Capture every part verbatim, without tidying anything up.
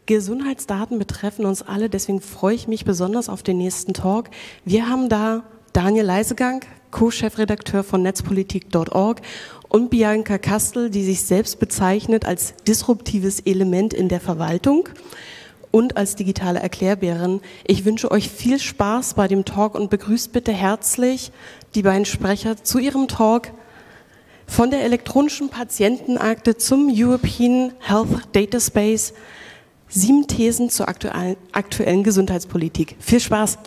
Gesundheitsdaten betreffen uns alle, deswegen freue ich mich besonders auf den nächsten Talk. Wir haben da Daniel Leisegang, Co-Chefredakteur von netzpolitik punkt org und Bianca Kastel, die sich selbst bezeichnet als disruptives Element in der Verwaltung und als digitale Erklärbärin. Ich wünsche euch viel Spaß bei dem Talk und begrüßt bitte herzlich die beiden Sprecher zu ihrem Talk von der elektronischen Patientenakte zum European Health Data Space. Sieben Thesen zur aktuellen, aktuellen Gesundheitspolitik. Viel Spaß!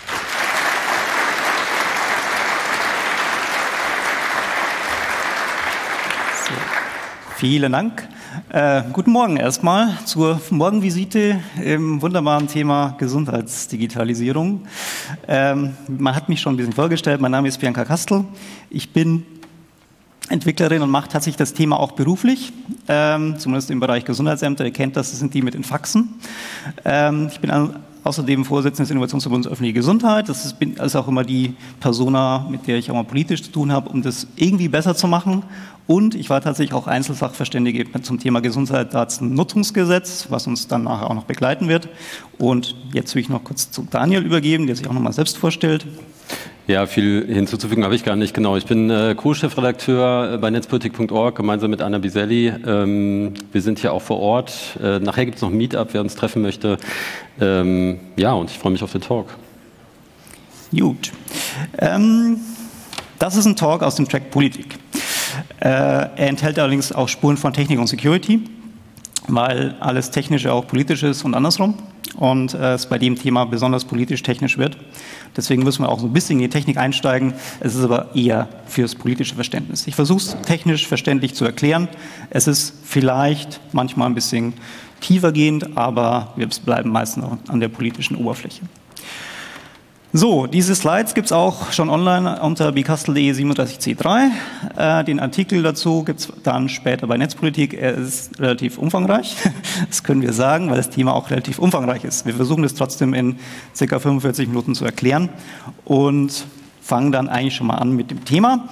So, vielen Dank. Äh, guten Morgen erstmal zur Morgenvisite im wunderbaren Thema Gesundheitsdigitalisierung. Ähm, man hat mich schon ein bisschen vorgestellt. Mein Name ist Bianca Kastel. Ich bin Entwicklerin und mache tatsächlich das Thema auch beruflich, ähm, zumindest im Bereich Gesundheitsämter. Ihr kennt das, das sind die mit den Faxen. Ähm, ich bin außerdem Vorsitzender des Innovationsverbunds Öffentliche Gesundheit. Das ist, bin also auch immer die Persona, mit der ich auch mal politisch zu tun habe, um das irgendwie besser zu machen. Und ich war tatsächlich auch Einzelsachverständige zum Thema Gesundheitsdatennutzungsgesetz, was uns dann nachher auch noch begleiten wird. Und jetzt will ich noch kurz zu Daniel übergeben, der sich auch noch mal selbst vorstellt. Ja, viel hinzuzufügen habe ich gar nicht. Genau, ich bin äh, Co-Chefredakteur bei netzpolitik punkt org, gemeinsam mit Anna Biselli. Ähm, wir sind hier auch vor Ort. Äh, nachher gibt es noch ein Meetup, wer uns treffen möchte. Ähm, ja, und ich freue mich auf den Talk. Gut. Ähm, das ist ein Talk aus dem Track Politik. Äh, er enthält allerdings auch Spuren von Technik und Security, weil alles Technische auch politisch ist und andersrum. Und äh, es bei dem Thema besonders politisch-technisch wird. Deswegen müssen wir auch so ein bisschen in die Technik einsteigen. Es ist aber eher fürs politische Verständnis. Ich versuche es technisch verständlich zu erklären. Es ist vielleicht manchmal ein bisschen tiefergehend, aber wir bleiben meistens noch an der politischen Oberfläche. So, diese Slides gibt es auch schon online unter bicastel punkt de siebenunddreißig C drei. Äh, den Artikel dazu gibt es dann später bei Netzpolitik. Er ist relativ umfangreich, das können wir sagen, weil das Thema auch relativ umfangreich ist. Wir versuchen das trotzdem in ca. fünfundvierzig Minuten zu erklären und fangen dann eigentlich schon mal an mit dem Thema.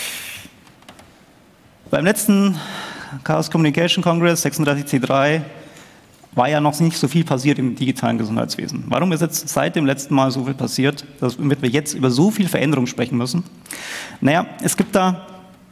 Beim letzten Chaos Communication Congress sechsunddreißig C drei war ja noch nicht so viel passiert im digitalen Gesundheitswesen. Warum ist jetzt seit dem letzten Mal so viel passiert, damit wir jetzt über so viel Veränderung sprechen müssen? Naja, es gibt da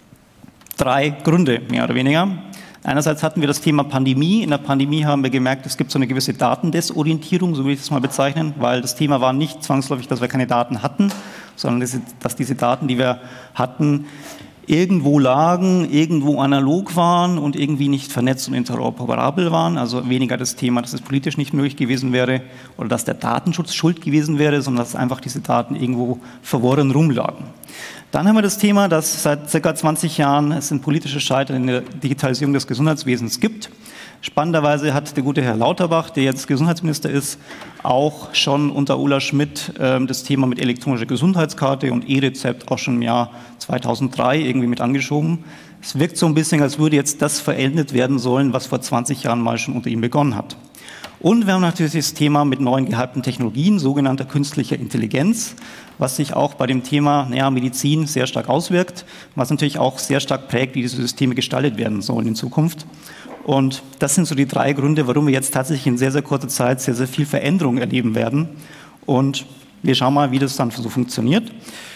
drei Gründe, mehr oder weniger. Einerseits hatten wir das Thema Pandemie. In der Pandemie haben wir gemerkt, es gibt so eine gewisse Datendesorientierung, so will ich das mal bezeichnen, weil das Thema war nicht zwangsläufig, dass wir keine Daten hatten, sondern dass diese Daten, die wir hatten, irgendwo lagen, irgendwo analog waren und irgendwie nicht vernetzt und interoperabel waren. Also weniger das Thema, dass es politisch nicht möglich gewesen wäre oder dass der Datenschutz schuld gewesen wäre, sondern dass einfach diese Daten irgendwo verworren rumlagen. Dann haben wir das Thema, dass seit ca. zwanzig Jahren es ein politisches Scheitern in der Digitalisierung des Gesundheitswesens gibt. Spannenderweise hat der gute Herr Lauterbach, der jetzt Gesundheitsminister ist, auch schon unter Ulla Schmidt äh, das Thema mit elektronischer Gesundheitskarte und E-Rezept auch schon im Jahr zweitausenddrei irgendwie mit angeschoben. Es wirkt so ein bisschen, als würde jetzt das verendet werden sollen, was vor zwanzig Jahren mal schon unter ihm begonnen hat. Und wir haben natürlich das Thema mit neuen gehypten Technologien, sogenannter künstlicher Intelligenz, was sich auch bei dem Thema naja, Medizin sehr stark auswirkt, was natürlich auch sehr stark prägt, wie diese Systeme gestaltet werden sollen in Zukunft. Und das sind so die drei Gründe, warum wir jetzt tatsächlich in sehr, sehr kurzer Zeit sehr, sehr viel Veränderung erleben werden. Und wir schauen mal, wie das dann so funktioniert.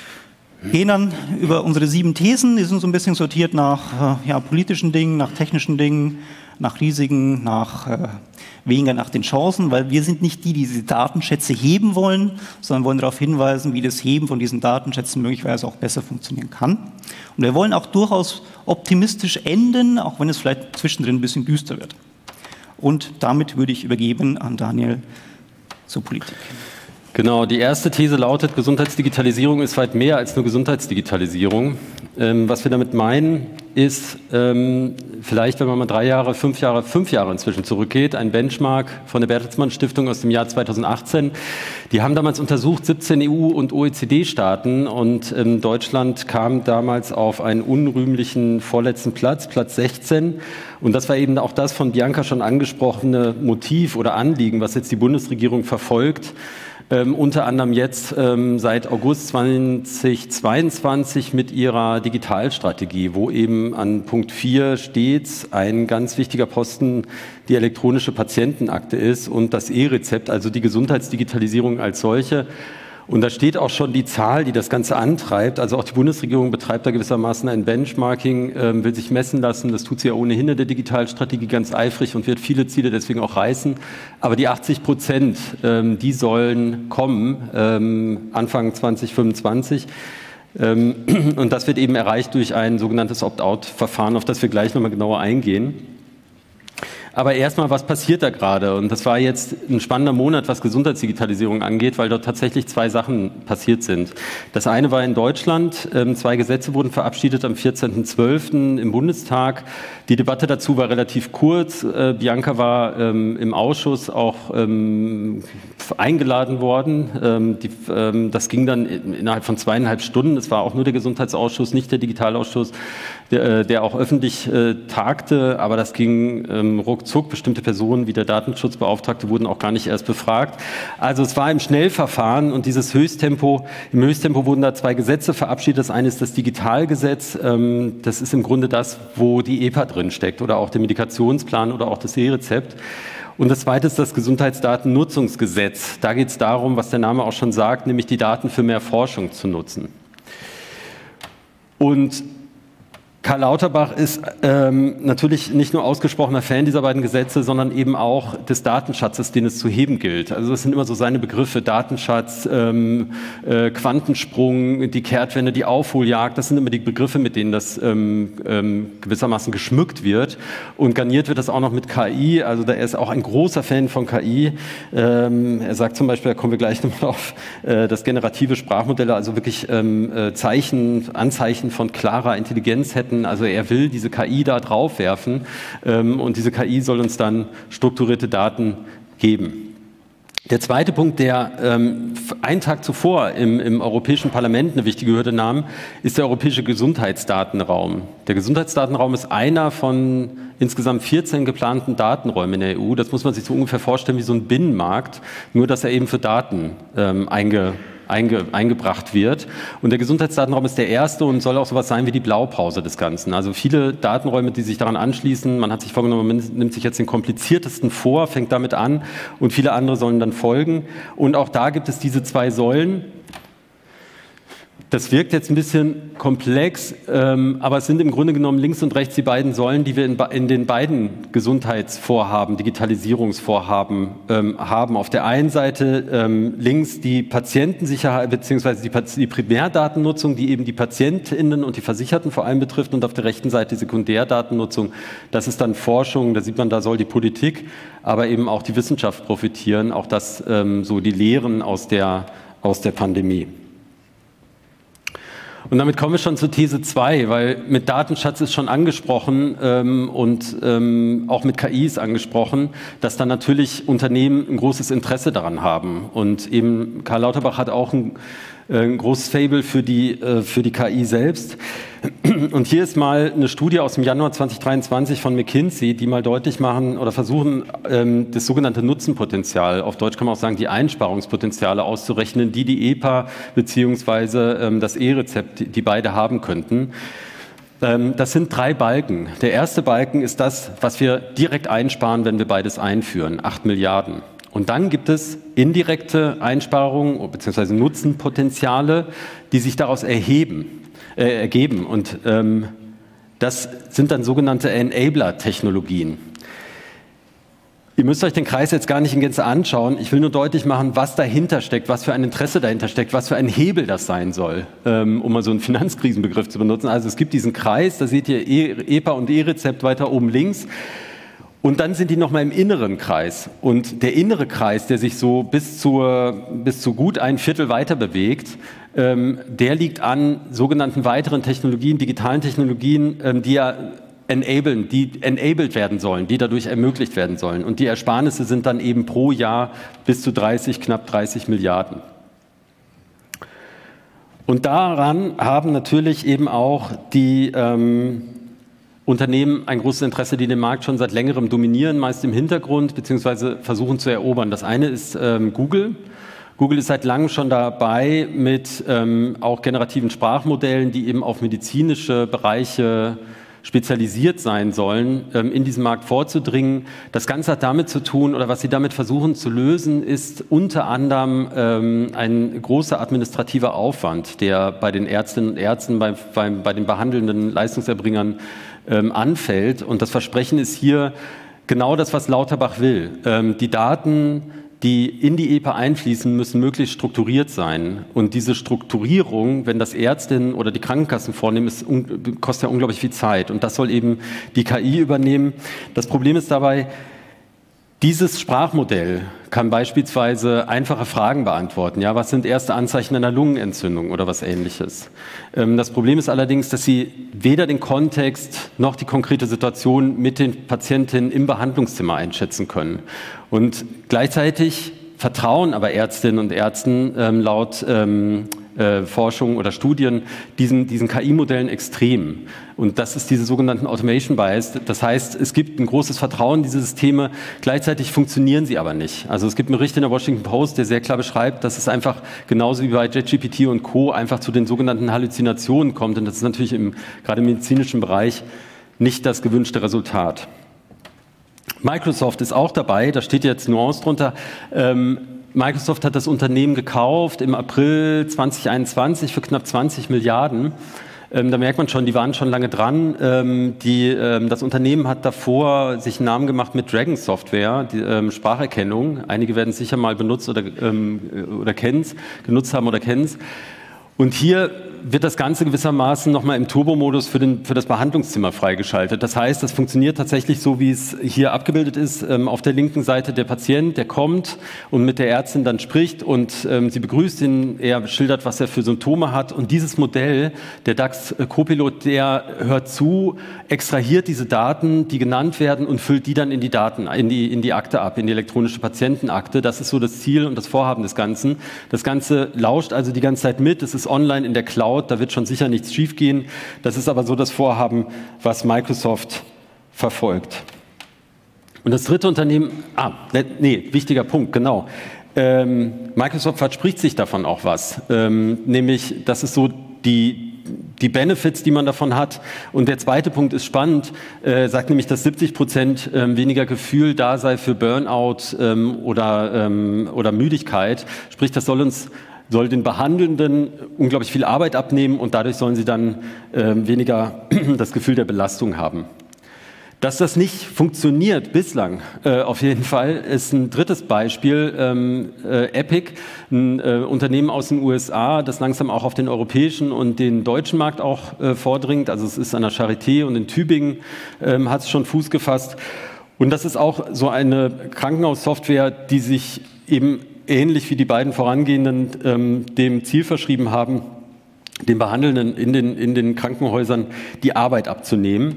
Gehen dann über unsere sieben Thesen, die sind so ein bisschen sortiert nach ja, politischen Dingen, nach technischen Dingen, nach Risiken, nach äh, weniger nach den Chancen, weil wir sind nicht die, die diese Datenschätze heben wollen, sondern wollen darauf hinweisen, wie das Heben von diesen Datenschätzen möglicherweise auch besser funktionieren kann. Und wir wollen auch durchaus optimistisch enden, auch wenn es vielleicht zwischendrin ein bisschen düster wird. Und damit würde ich übergeben an Daniel zur Politik. Genau, die erste These lautet, Gesundheitsdigitalisierung ist weit mehr als nur Gesundheitsdigitalisierung. Ähm, was wir damit meinen, ist ähm, vielleicht, wenn man mal drei Jahre, fünf Jahre, fünf Jahre inzwischen zurückgeht, ein Benchmark von der Bertelsmann Stiftung aus dem Jahr zweitausendachtzehn. Die haben damals untersucht siebzehn E U- und O E C D-Staaten und ähm, Deutschland kam damals auf einen unrühmlichen vorletzten Platz, Platz sechzehn. Und das war eben auch das von Bianca schon angesprochene Motiv oder Anliegen, was jetzt die Bundesregierung verfolgt. Ähm, unter anderem jetzt ähm, seit August zweitausendzweiundzwanzig mit ihrer Digitalstrategie, wo eben an Punkt vier steht, ein ganz wichtiger Posten die elektronische Patientenakte ist und das E-Rezept, also die Gesundheitsdigitalisierung als solche. Und da steht auch schon die Zahl, die das Ganze antreibt. Also auch die Bundesregierung betreibt da gewissermaßen ein Benchmarking, ähm, will sich messen lassen. Das tut sie ja ohnehin in der Digitalstrategie ganz eifrig und wird viele Ziele deswegen auch reißen. Aber die achtzig Prozent, ähm, die sollen kommen, ähm, Anfang zwanzig fünfundzwanzig. Ähm, und das wird eben erreicht durch ein sogenanntes Opt-out-Verfahren, auf das wir gleich nochmal genauer eingehen. Aber erstmal, was passiert da gerade? Und das war jetzt ein spannender Monat, was Gesundheitsdigitalisierung angeht, weil dort tatsächlich zwei Sachen passiert sind. Das eine war in Deutschland, ähm, zwei Gesetze wurden verabschiedet am vierzehnten zwölften im Bundestag. Die Debatte dazu war relativ kurz. Äh, Bianca war ähm, im Ausschuss auch ähm, eingeladen worden. Ähm, die, ähm, das ging dann in, innerhalb von zweieinhalb Stunden. Es war auch nur der Gesundheitsausschuss, nicht der Digitalausschuss, der, der auch öffentlich äh, tagte. Aber das ging ähm, ruckzuck. Bestimmte Personen wie der Datenschutzbeauftragte wurden auch gar nicht erst befragt. Also es war im Schnellverfahren und dieses Höchsttempo, im Höchsttempo wurden da zwei Gesetze verabschiedet. Das eine ist das Digitalgesetz. Ähm, das ist im Grunde das, wo die E P A drin steckt oder auch der Medikationsplan oder auch das E-Rezept. Und das zweite ist das Gesundheitsdatennutzungsgesetz. Da geht es darum, was der Name auch schon sagt, nämlich die Daten für mehr Forschung zu nutzen. Und Karl Lauterbach ist ähm, natürlich nicht nur ausgesprochener Fan dieser beiden Gesetze, sondern eben auch des Datenschatzes, den es zu heben gilt. Also das sind immer so seine Begriffe, Datenschatz, ähm, äh, Quantensprung, die Kehrtwende, die Aufholjagd, das sind immer die Begriffe, mit denen das ähm, ähm, gewissermaßen geschmückt wird. Und garniert wird das auch noch mit K I, also da er ist auch ein großer Fan von K I. Ähm, er sagt zum Beispiel, da kommen wir gleich nochmal auf, äh, dass generative Sprachmodelle, also wirklich ähm, äh, Zeichen, Anzeichen von klarer Intelligenz hätten. Also er will diese K I da drauf werfen ähm, und diese K I soll uns dann strukturierte Daten geben. Der zweite Punkt, der ähm, einen Tag zuvor im, im Europäischen Parlament eine wichtige Hürde nahm, ist der europäische Gesundheitsdatenraum. Der Gesundheitsdatenraum ist einer von insgesamt vierzehn geplanten Datenräumen in der E U. Das muss man sich so ungefähr vorstellen wie so ein Binnenmarkt, nur dass er eben für Daten ähm, einge Einge, eingebracht wird. Und der Gesundheitsdatenraum ist der erste und soll auch sowas sein wie die Blaupause des Ganzen. Also viele Datenräume, die sich daran anschließen, man hat sich vorgenommen, man nimmt sich jetzt den kompliziertesten vor, fängt damit an und viele andere sollen dann folgen. Und auch da gibt es diese zwei Säulen. Das wirkt jetzt ein bisschen komplex, ähm, aber es sind im Grunde genommen links und rechts die beiden Säulen, die wir in, in den beiden Gesundheitsvorhaben, Digitalisierungsvorhaben ähm, haben. Auf der einen Seite ähm, links die Patientensicherheit bzw. die, die Primärdatennutzung, die eben die PatientInnen und die Versicherten vor allem betrifft, und auf der rechten Seite die Sekundärdatennutzung. Das ist dann Forschung, da sieht man, da soll die Politik, aber eben auch die Wissenschaft profitieren, auch das ähm, so die Lehren aus der, aus der Pandemie. Und damit kommen wir schon zur These zwei, weil mit Datenschatz ist schon angesprochen ähm, und ähm, auch mit K I ist angesprochen, dass dann natürlich Unternehmen ein großes Interesse daran haben. Und eben Karl Lauterbach hat auch ein, äh, ein großes Faible für die, äh, für die K I selbst. Und hier ist mal eine Studie aus dem Januar zweitausenddreiundzwanzig von McKinsey, die mal deutlich machen oder versuchen, ähm, das sogenannte Nutzenpotenzial, auf Deutsch kann man auch sagen, die Einsparungspotenziale auszurechnen, die die E P A bzw. ähm, das E-Rezept, die, die beide haben könnten. Ähm, das sind drei Balken. Der erste Balken ist das, was wir direkt einsparen, wenn wir beides einführen, acht Milliarden. Und dann gibt es indirekte Einsparungen bzw. Nutzenpotenziale, die sich daraus erheben. Äh, ergeben. Und ähm, das sind dann sogenannte Enabler-Technologien. Ihr müsst euch den Kreis jetzt gar nicht in Gänze anschauen. Ich will nur deutlich machen, was dahinter steckt, was für ein Interesse dahinter steckt, was für ein Hebel das sein soll, ähm, um mal so einen Finanzkrisenbegriff zu benutzen. Also es gibt diesen Kreis, da seht ihr E P A und E-Rezept weiter oben links. Und dann sind die nochmal im inneren Kreis. Und der innere Kreis, der sich so bis, zur, bis zu gut ein Viertel weiter bewegt, ähm, der liegt an sogenannten weiteren Technologien, digitalen Technologien, ähm, die ja enablen, die enabled werden sollen, die dadurch ermöglicht werden sollen. Und die Ersparnisse sind dann eben pro Jahr bis zu dreißig, knapp dreißig Milliarden. Und daran haben natürlich eben auch die ähm, Unternehmen ein großes Interesse, die den Markt schon seit längerem dominieren, meist im Hintergrund, beziehungsweise versuchen zu erobern. Das eine ist ähm, Google. Google ist seit langem schon dabei mit ähm, auch generativen Sprachmodellen, die eben auf medizinische Bereiche spezialisiert sein sollen, ähm, in diesen Markt vorzudringen. Das Ganze hat damit zu tun, oder was sie damit versuchen zu lösen, ist unter anderem ähm, ein großer administrativer Aufwand, der bei den Ärztinnen und Ärzten, bei, bei, bei den behandelnden Leistungserbringern ähm, anfällt. Und das Versprechen ist hier genau das, was Lauterbach will. Ähm, die Daten, die in die E P A einfließen, müssen möglichst strukturiert sein. Und diese Strukturierung, wenn das Ärztinnen oder die Krankenkassen vornehmen, ist, kostet ja unglaublich viel Zeit. Und das soll eben die K I übernehmen. Das Problem ist dabei, dieses Sprachmodell kann beispielsweise einfache Fragen beantworten. Ja, was sind erste Anzeichen einer Lungenentzündung oder was Ähnliches? Ähm, das Problem ist allerdings, dass sie weder den Kontext noch die konkrete Situation mit den Patientinnen im Behandlungszimmer einschätzen können. Und gleichzeitig vertrauen aber Ärztinnen und Ärzten ähm, laut ähm, äh, Forschung oder Studien diesen, diesen K I-Modellen extrem. Und das ist diese sogenannten Automation Bias. Das heißt, es gibt ein großes Vertrauen in diese Systeme, gleichzeitig funktionieren sie aber nicht. Also es gibt einen Bericht in der Washington Post, der sehr klar beschreibt, dass es einfach genauso wie bei JetGPT und Co. einfach zu den sogenannten Halluzinationen kommt. Und das ist natürlich im gerade im medizinischen Bereich nicht das gewünschte Resultat. Microsoft ist auch dabei, da steht jetzt Nuance drunter. Ähm, Microsoft hat das Unternehmen gekauft im April zweitausendeinundzwanzig für knapp zwanzig Milliarden. Ähm, da merkt man schon, die waren schon lange dran. Ähm, die, ähm, das Unternehmen hat davor sich einen Namen gemacht mit Dragon Software, die ähm, Spracherkennung. Einige werden es sicher mal benutzt oder, ähm, oder kennen's, genutzt haben oder kennen es. Und hier wird das Ganze gewissermaßen nochmal im Turbo-Modus für, den, für das Behandlungszimmer freigeschaltet. Das heißt, das funktioniert tatsächlich so, wie es hier abgebildet ist. Ähm, auf der linken Seite der Patient, der kommt und mit der Ärztin dann spricht und ähm, sie begrüßt ihn, er schildert, was er für Symptome hat. Und dieses Modell, der DAX Copilot, der hört zu, extrahiert diese Daten, die genannt werden und füllt die dann in die Daten, in die, in die Akte ab, in die elektronische Patientenakte. Das ist so das Ziel und das Vorhaben des Ganzen. Das Ganze lauscht also die ganze Zeit mit. Es ist online in der Cloud. Da wird schon sicher nichts schiefgehen. Das ist aber so das Vorhaben, was Microsoft verfolgt. Und das dritte Unternehmen, ah, nee, wichtiger Punkt, genau. Ähm, Microsoft verspricht sich davon auch was, ähm, nämlich, das ist so die, die Benefits, die man davon hat. Und der zweite Punkt ist spannend, äh, sagt nämlich, dass siebzig Prozent ähm, weniger Gefühl da sei für Burnout ähm, oder, ähm, oder Müdigkeit. Sprich, das soll uns soll den Behandelnden unglaublich viel Arbeit abnehmen und dadurch sollen sie dann äh, weniger das Gefühl der Belastung haben. Dass das nicht funktioniert bislang, äh, auf jeden Fall, ist ein drittes Beispiel. Ähm, äh, Epic, ein äh, Unternehmen aus den U S A, das langsam auch auf den europäischen und den deutschen Markt auch äh, vordringt. Also es ist an der Charité und in Tübingen ähm, hat es schon Fuß gefasst. Und das ist auch so eine Krankenhaussoftware, die sich eben ähnlich wie die beiden vorangehenden ähm, dem Ziel verschrieben haben, den Behandelnden in den, in den Krankenhäusern die Arbeit abzunehmen.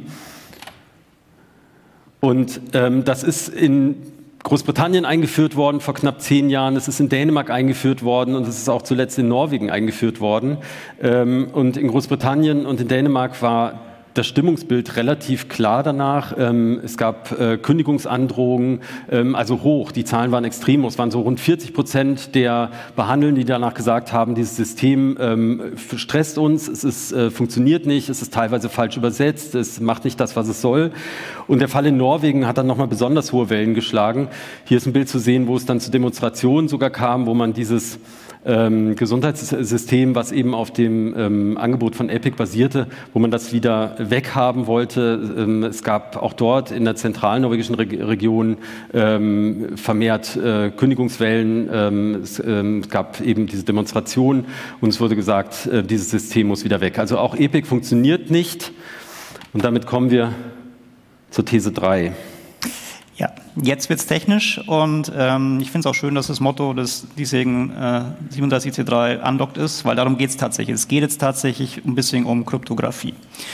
Und ähm, das ist in Großbritannien eingeführt worden vor knapp zehn Jahren, es ist in Dänemark eingeführt worden und es ist auch zuletzt in Norwegen eingeführt worden. Ähm, und in Großbritannien und in Dänemark war das Stimmungsbild relativ klar danach. Ähm, es gab äh, Kündigungsandrohungen, ähm, also hoch. Die Zahlen waren extrem hoch. Es waren so rund vierzig Prozent der Behandelnden, die danach gesagt haben, dieses System ähm, stresst uns, es ist, äh, funktioniert nicht, es ist teilweise falsch übersetzt, es macht nicht das, was es soll. Und der Fall in Norwegen hat dann nochmal besonders hohe Wellen geschlagen. Hier ist ein Bild zu sehen, wo es dann zu Demonstrationen sogar kam, wo man dieses Ähm, Gesundheitssystem, was eben auf dem ähm, Angebot von Epic basierte, wo man das wieder weghaben wollte. Ähm, es gab auch dort in der zentralen norwegischen Re- Region ähm, vermehrt äh, Kündigungswellen. Ähm, es, ähm, es gab eben diese Demonstrationen und es wurde gesagt, äh, dieses System muss wieder weg. Also auch Epic funktioniert nicht. Und damit kommen wir zur These drei. Ja, jetzt wird es technisch und ähm, ich finde es auch schön, dass das Motto des diesjährigen äh, siebenunddreißig C drei unlocked ist, weil darum geht es tatsächlich. Es geht jetzt tatsächlich ein bisschen um Kryptographie.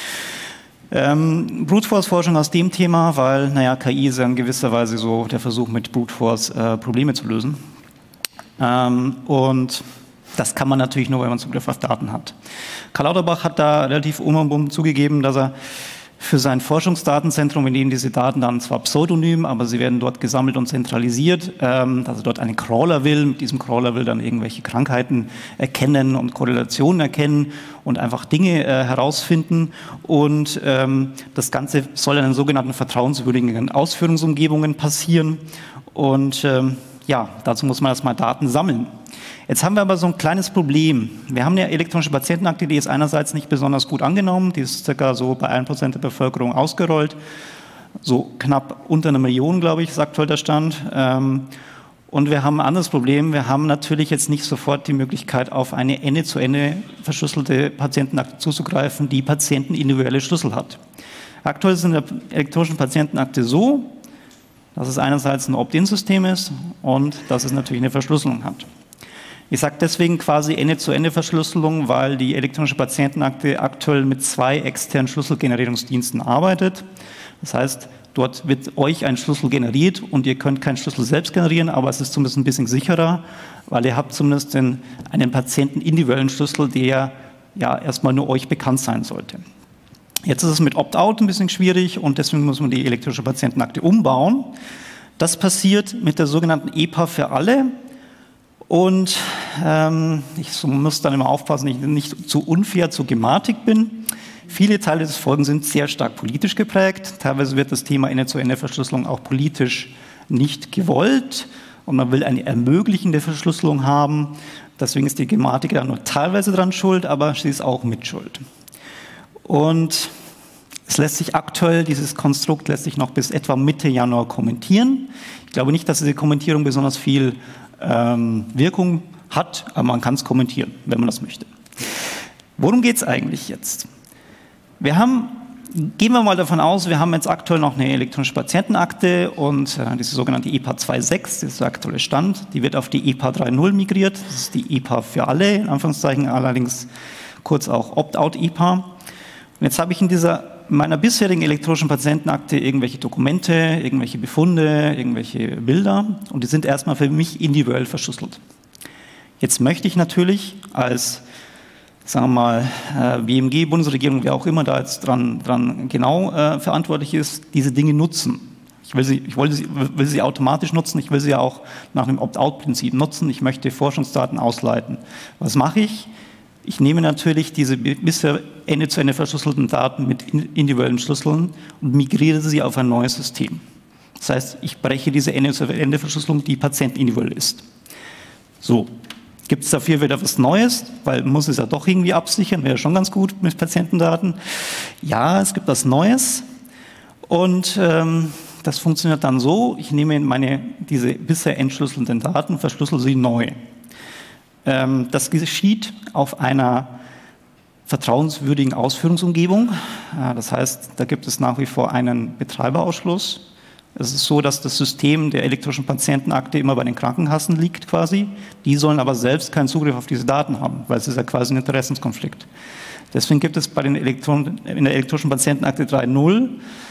Ähm, Brute Force Forschung aus dem Thema, weil, naja, K I ist ja in gewisser Weise so der Versuch, mit Brute Force äh, Probleme zu lösen. Ähm, und das kann man natürlich nur, wenn man Zugriff auf Daten hat. Karl Lauterbach hat da relativ unumwunden zugegeben, dass er für sein Forschungsdatenzentrum, in dem diese Daten dann zwar pseudonym, aber sie werden dort gesammelt und zentralisiert, ähm, dass er dort einen Crawler will. Mit diesem Crawler will dann irgendwelche Krankheiten erkennen und Korrelationen erkennen und einfach Dinge äh, herausfinden. Und ähm, das Ganze soll in den sogenannten vertrauenswürdigen Ausführungsumgebungen passieren. Und ähm, ja, dazu muss man erstmal Daten sammeln. Jetzt haben wir aber so ein kleines Problem. Wir haben eine elektronische Patientenakte, die ist einerseits nicht besonders gut angenommen, die ist circa so bei ein Prozent der Bevölkerung ausgerollt, so knapp unter einer Million, glaube ich, sagt heute der Stand. Und wir haben ein anderes Problem, wir haben natürlich jetzt nicht sofort die Möglichkeit, auf eine Ende-zu-Ende verschlüsselte Patientenakte zuzugreifen, die patientenindividuelle Schlüssel hat. Aktuell ist in der elektronischen Patientenakte so, dass es einerseits ein Opt-in-System ist und dass es natürlich eine Verschlüsselung hat. Ich sage deswegen quasi Ende-zu-Ende-Verschlüsselung, weil die elektronische Patientenakte aktuell mit zwei externen Schlüsselgenerierungsdiensten arbeitet. Das heißt, dort wird euch ein Schlüssel generiert und ihr könnt keinen Schlüssel selbst generieren, aber es ist zumindest ein bisschen sicherer, weil ihr habt zumindest den, einen patientenindividuellen Schlüssel, der ja erstmal nur euch bekannt sein sollte. Jetzt ist es mit Opt-out ein bisschen schwierig und deswegen muss man die elektronische Patientenakte umbauen. Das passiert mit der sogenannten E P A für alle. Und ähm, ich muss dann immer aufpassen, dass ich nicht zu unfair zur Gematik bin. Viele Teile des Folgens sind sehr stark politisch geprägt. Teilweise wird das Thema Ende-zu-Ende-Verschlüsselung auch politisch nicht gewollt. Und man will eine ermöglichende Verschlüsselung haben. Deswegen ist die Gematik da nur teilweise dran schuld, aber sie ist auch mit schuld. Und es lässt sich aktuell, dieses Konstrukt lässt sich noch bis etwa Mitte Januar kommentieren. Ich glaube nicht, dass diese Kommentierung besonders viel ähm, Wirkung hat, aber man kann es kommentieren, wenn man das möchte. Worum geht es eigentlich jetzt? Wir haben, gehen wir mal davon aus, wir haben jetzt aktuell noch eine elektronische Patientenakte und äh, diese sogenannte E P A zwei Punkt sechs, das ist der aktuelle Stand, die wird auf die E P A drei Punkt null migriert. Das ist die E P A für alle, in Anführungszeichen, allerdings kurz auch Opt-out-E P A. Und jetzt habe ich in dieser meiner bisherigen elektronischen Patientenakte irgendwelche Dokumente, irgendwelche Befunde, irgendwelche Bilder und die sind erstmal für mich individuell verschlüsselt. Jetzt möchte ich natürlich als, sagen wir mal, B M G, Bundesregierung, wer auch immer da jetzt dran, dran genau äh, verantwortlich ist, diese Dinge nutzen. Ich will sie, ich will sie, will sie automatisch nutzen, ich will sie ja auch nach dem Opt-out-Prinzip nutzen, ich möchte Forschungsdaten ausleiten. Was mache ich? Ich nehme natürlich diese bisher Ende-zu-Ende verschlüsselten Daten mit individuellen Schlüsseln und migriere sie auf ein neues System. Das heißt, ich breche diese Ende-zu-Ende-Verschlüsselung, die patientenindividuell ist. So, gibt es dafür wieder was Neues? Weil man muss es ja doch irgendwie absichern, wäre schon ganz gut mit Patientendaten. Ja, es gibt was Neues und ähm, das funktioniert dann so, ich nehme meine, diese bisher entschlüsselten Daten, verschlüssel sie neu. Das geschieht auf einer vertrauenswürdigen Ausführungsumgebung. Das heißt, da gibt es nach wie vor einen Betreiberausschluss. Es ist so, dass das System der elektronischen Patientenakte immer bei den Krankenkassen liegt quasi. Die sollen aber selbst keinen Zugriff auf diese Daten haben, weil es ist ja quasi ein Interessenskonflikt. Deswegen gibt es bei den Elektron- in der elektronischen Patientenakte drei Punkt null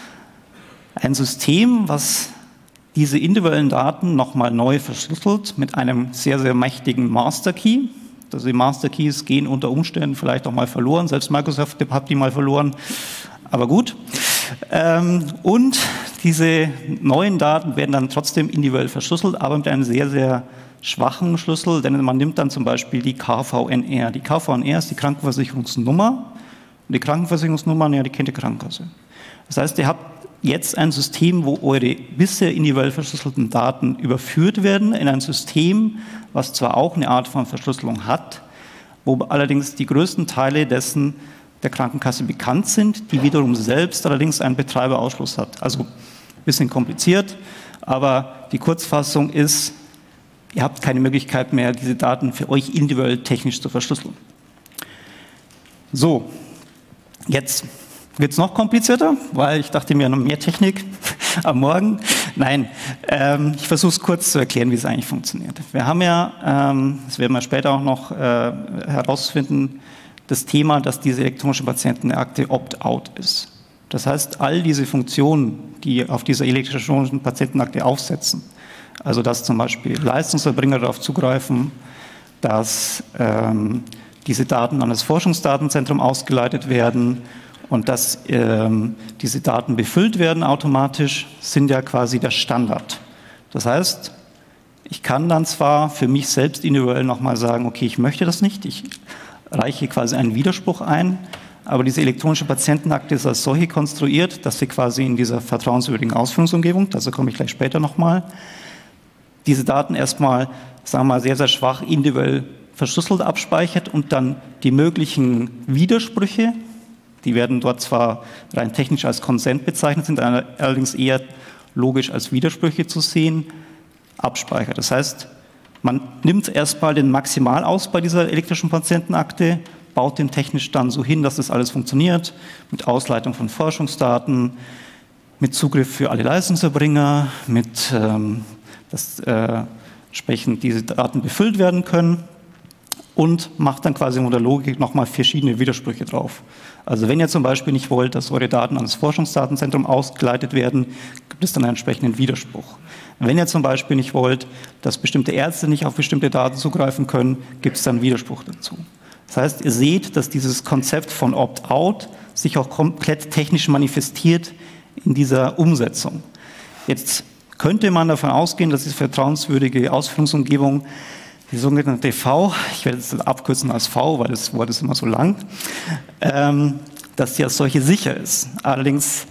ein System, was diese individuellen Daten nochmal neu verschlüsselt mit einem sehr, sehr mächtigen Master Key. Also die Master Keys gehen unter Umständen vielleicht auch mal verloren. Selbst Microsoft hat die mal verloren. Aber gut. Und diese neuen Daten werden dann trotzdem individuell verschlüsselt, aber mit einem sehr, sehr schwachen Schlüssel. Denn man nimmt dann zum Beispiel die K V N R. Die K V N R ist die Krankenversicherungsnummer. Und die Krankenversicherungsnummer, ja, die kennt die Krankenkasse. Das heißt, ihr habt jetzt ein System, wo eure bisher individuell verschlüsselten Daten überführt werden in ein System, was zwar auch eine Art von Verschlüsselung hat, wo allerdings die größten Teile dessen der Krankenkasse bekannt sind, die wiederum selbst allerdings einen Betreiberausschluss hat. Also ein bisschen kompliziert, aber die Kurzfassung ist, ihr habt keine Möglichkeit mehr, diese Daten für euch individuell technisch zu verschlüsseln. So, jetzt wird es noch komplizierter, weil ich dachte mir, noch mehr Technik am Morgen. Nein, ähm, ich versuche es kurz zu erklären, wie es eigentlich funktioniert. Wir haben ja, ähm, das werden wir später auch noch äh, herausfinden, das Thema, dass diese elektronische Patientenakte Opt-out ist. Das heißt, all diese Funktionen, die auf dieser elektronischen Patientenakte aufsetzen, also dass zum Beispiel Leistungserbringer darauf zugreifen, dass ähm, diese Daten an das Forschungsdatenzentrum ausgeleitet werden und dass ähm, diese Daten befüllt werden automatisch, sind ja quasi der Standard. Das heißt, ich kann dann zwar für mich selbst individuell nochmal sagen, okay, ich möchte das nicht, ich reiche quasi einen Widerspruch ein, aber diese elektronische Patientenakte ist als solche konstruiert, dass sie quasi in dieser vertrauenswürdigen Ausführungsumgebung, dazu komme ich gleich später nochmal, diese Daten erstmal, sagen wir mal, sehr, sehr schwach individuell verschlüsselt abspeichert und dann die möglichen Widersprüche, die werden dort zwar rein technisch als Consent bezeichnet, sind allerdings eher logisch als Widersprüche zu sehen, abspeichert. Das heißt, man nimmt erstmal den Maximalaus bei dieser elektrischen Patientenakte, baut den technisch dann so hin, dass das alles funktioniert, mit Ausleitung von Forschungsdaten, mit Zugriff für alle Leistungserbringer, mit ähm, dass äh, entsprechend diese Daten befüllt werden können und macht dann quasi in der Logik nochmal verschiedene Widersprüche drauf. Also wenn ihr zum Beispiel nicht wollt, dass eure Daten an das Forschungsdatenzentrum ausgeleitet werden, gibt es dann einen entsprechenden Widerspruch. Wenn ihr zum Beispiel nicht wollt, dass bestimmte Ärzte nicht auf bestimmte Daten zugreifen können, gibt es dann einen Widerspruch dazu. Das heißt, ihr seht, dass dieses Konzept von Opt-out sich auch komplett technisch manifestiert in dieser Umsetzung. Jetzt könnte man davon ausgehen, dass diese vertrauenswürdige Ausführungsumgebung, die sogenannte V, ich werde es abkürzen als V, weil das Wort ist immer so lang, ähm, dass die als solche sicher ist. Allerdings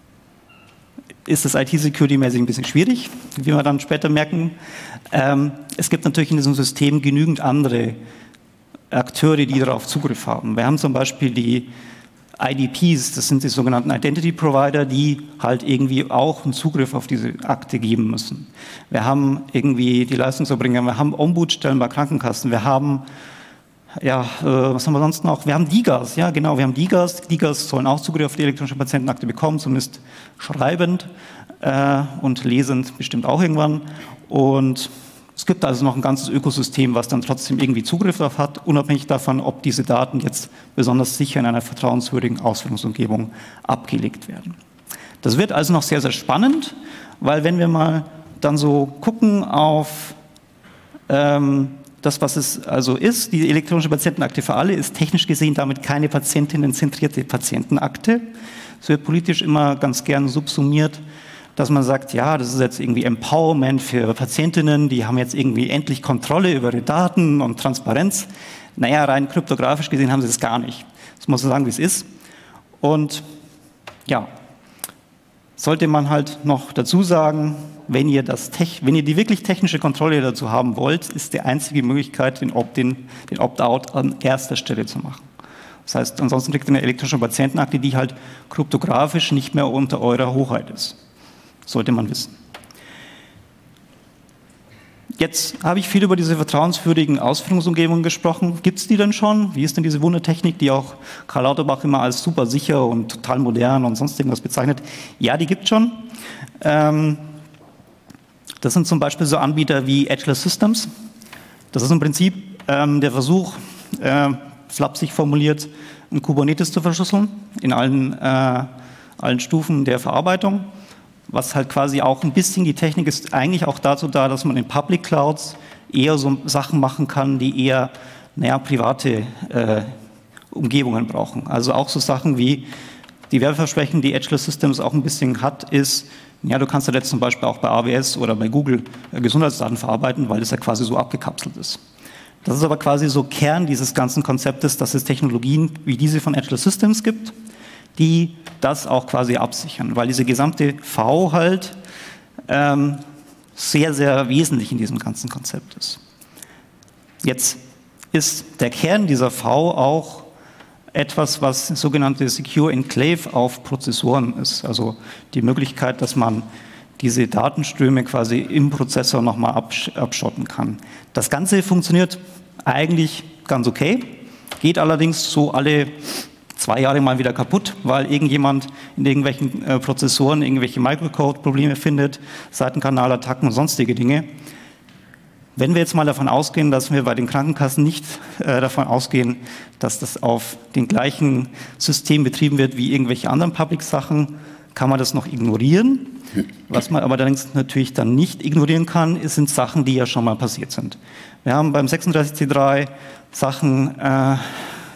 ist das I T-Security-mäßig ein bisschen schwierig, wie wir dann später merken. Ähm, es gibt natürlich in diesem System genügend andere Akteure, die darauf Zugriff haben. Wir haben zum Beispiel die I D Ps, das sind die sogenannten Identity Provider, die halt irgendwie auch einen Zugriff auf diese Akte geben müssen. Wir haben irgendwie die Leistungserbringer, wir haben Ombudsstellen bei Krankenkassen, wir haben, ja, äh, was haben wir sonst noch? Wir haben D I G A S, ja genau, wir haben D I G A S. D I G A S sollen auch Zugriff auf die elektronische Patientenakte bekommen, zumindest schreibend äh, und lesend bestimmt auch irgendwann. Und es gibt also noch ein ganzes Ökosystem, was dann trotzdem irgendwie Zugriff darauf hat, unabhängig davon, ob diese Daten jetzt besonders sicher in einer vertrauenswürdigen Ausführungsumgebung abgelegt werden. Das wird also noch sehr, sehr spannend, weil wenn wir mal dann so gucken auf ähm, das, was es also ist, die elektronische Patientenakte für alle ist technisch gesehen damit keine patientinnenzentrierte Patientenakte. Es wird politisch immer ganz gern subsumiert, dass man sagt, ja, das ist jetzt irgendwie Empowerment für Patientinnen, die haben jetzt irgendwie endlich Kontrolle über ihre Daten und Transparenz. Naja, rein kryptografisch gesehen haben sie das gar nicht. Das muss man sagen, wie es ist. Und ja, sollte man halt noch dazu sagen, wenn ihr, das wenn ihr die wirklich technische Kontrolle dazu haben wollt, ist die einzige Möglichkeit, den Opt-in, den Opt-out an erster Stelle zu machen. Das heißt, ansonsten kriegt ihr eine elektronische Patientenakte, die halt kryptografisch nicht mehr unter eurer Hoheit ist. Sollte man wissen. Jetzt habe ich viel über diese vertrauenswürdigen Ausführungsumgebungen gesprochen. Gibt es die denn schon? Wie ist denn diese Wundertechnik, die auch Karl Lauterbach immer als super sicher und total modern und sonst irgendwas bezeichnet? Ja, die gibt es schon. Ähm, das sind zum Beispiel so Anbieter wie Edgeless Systems. Das ist im Prinzip ähm, der Versuch, äh, flapsig formuliert, ein Kubernetes zu verschlüsseln in allen, äh, allen Stufen der Verarbeitung. Was halt quasi auch ein bisschen, die Technik ist eigentlich auch dazu da, dass man in Public Clouds eher so Sachen machen kann, die eher, naja, private äh, Umgebungen brauchen. Also auch so Sachen wie die Werbeversprechen, die Edgeless Systems auch ein bisschen hat, ist, ja, du kannst ja jetzt zum Beispiel auch bei A W S oder bei Google äh, Gesundheitsdaten verarbeiten, weil das ja quasi so abgekapselt ist. Das ist aber quasi so Kern dieses ganzen Konzeptes, dass es Technologien wie diese von Edgeless Systems gibt, die das auch quasi absichern, weil diese gesamte V halt ähm, sehr, sehr wesentlich in diesem ganzen Konzept ist. Jetzt ist der Kern dieser V auch etwas, was sogenannte Secure Enclave auf Prozessoren ist, also die Möglichkeit, dass man diese Datenströme quasi im Prozessor nochmal absch abschotten kann. Das Ganze funktioniert eigentlich ganz okay, geht allerdings so alle zwei Jahre mal wieder kaputt, weil irgendjemand in irgendwelchen äh, Prozessoren irgendwelche Microcode-Probleme findet, Seitenkanalattacken und sonstige Dinge. Wenn wir jetzt mal davon ausgehen, dass wir bei den Krankenkassen nicht äh, davon ausgehen, dass das auf dem gleichen System betrieben wird wie irgendwelche anderen Public-Sachen, kann man das noch ignorieren. Was man aber allerdings natürlich dann nicht ignorieren kann, sind Sachen, die ja schon mal passiert sind. Wir haben beim sechsunddreißig C drei Sachen äh,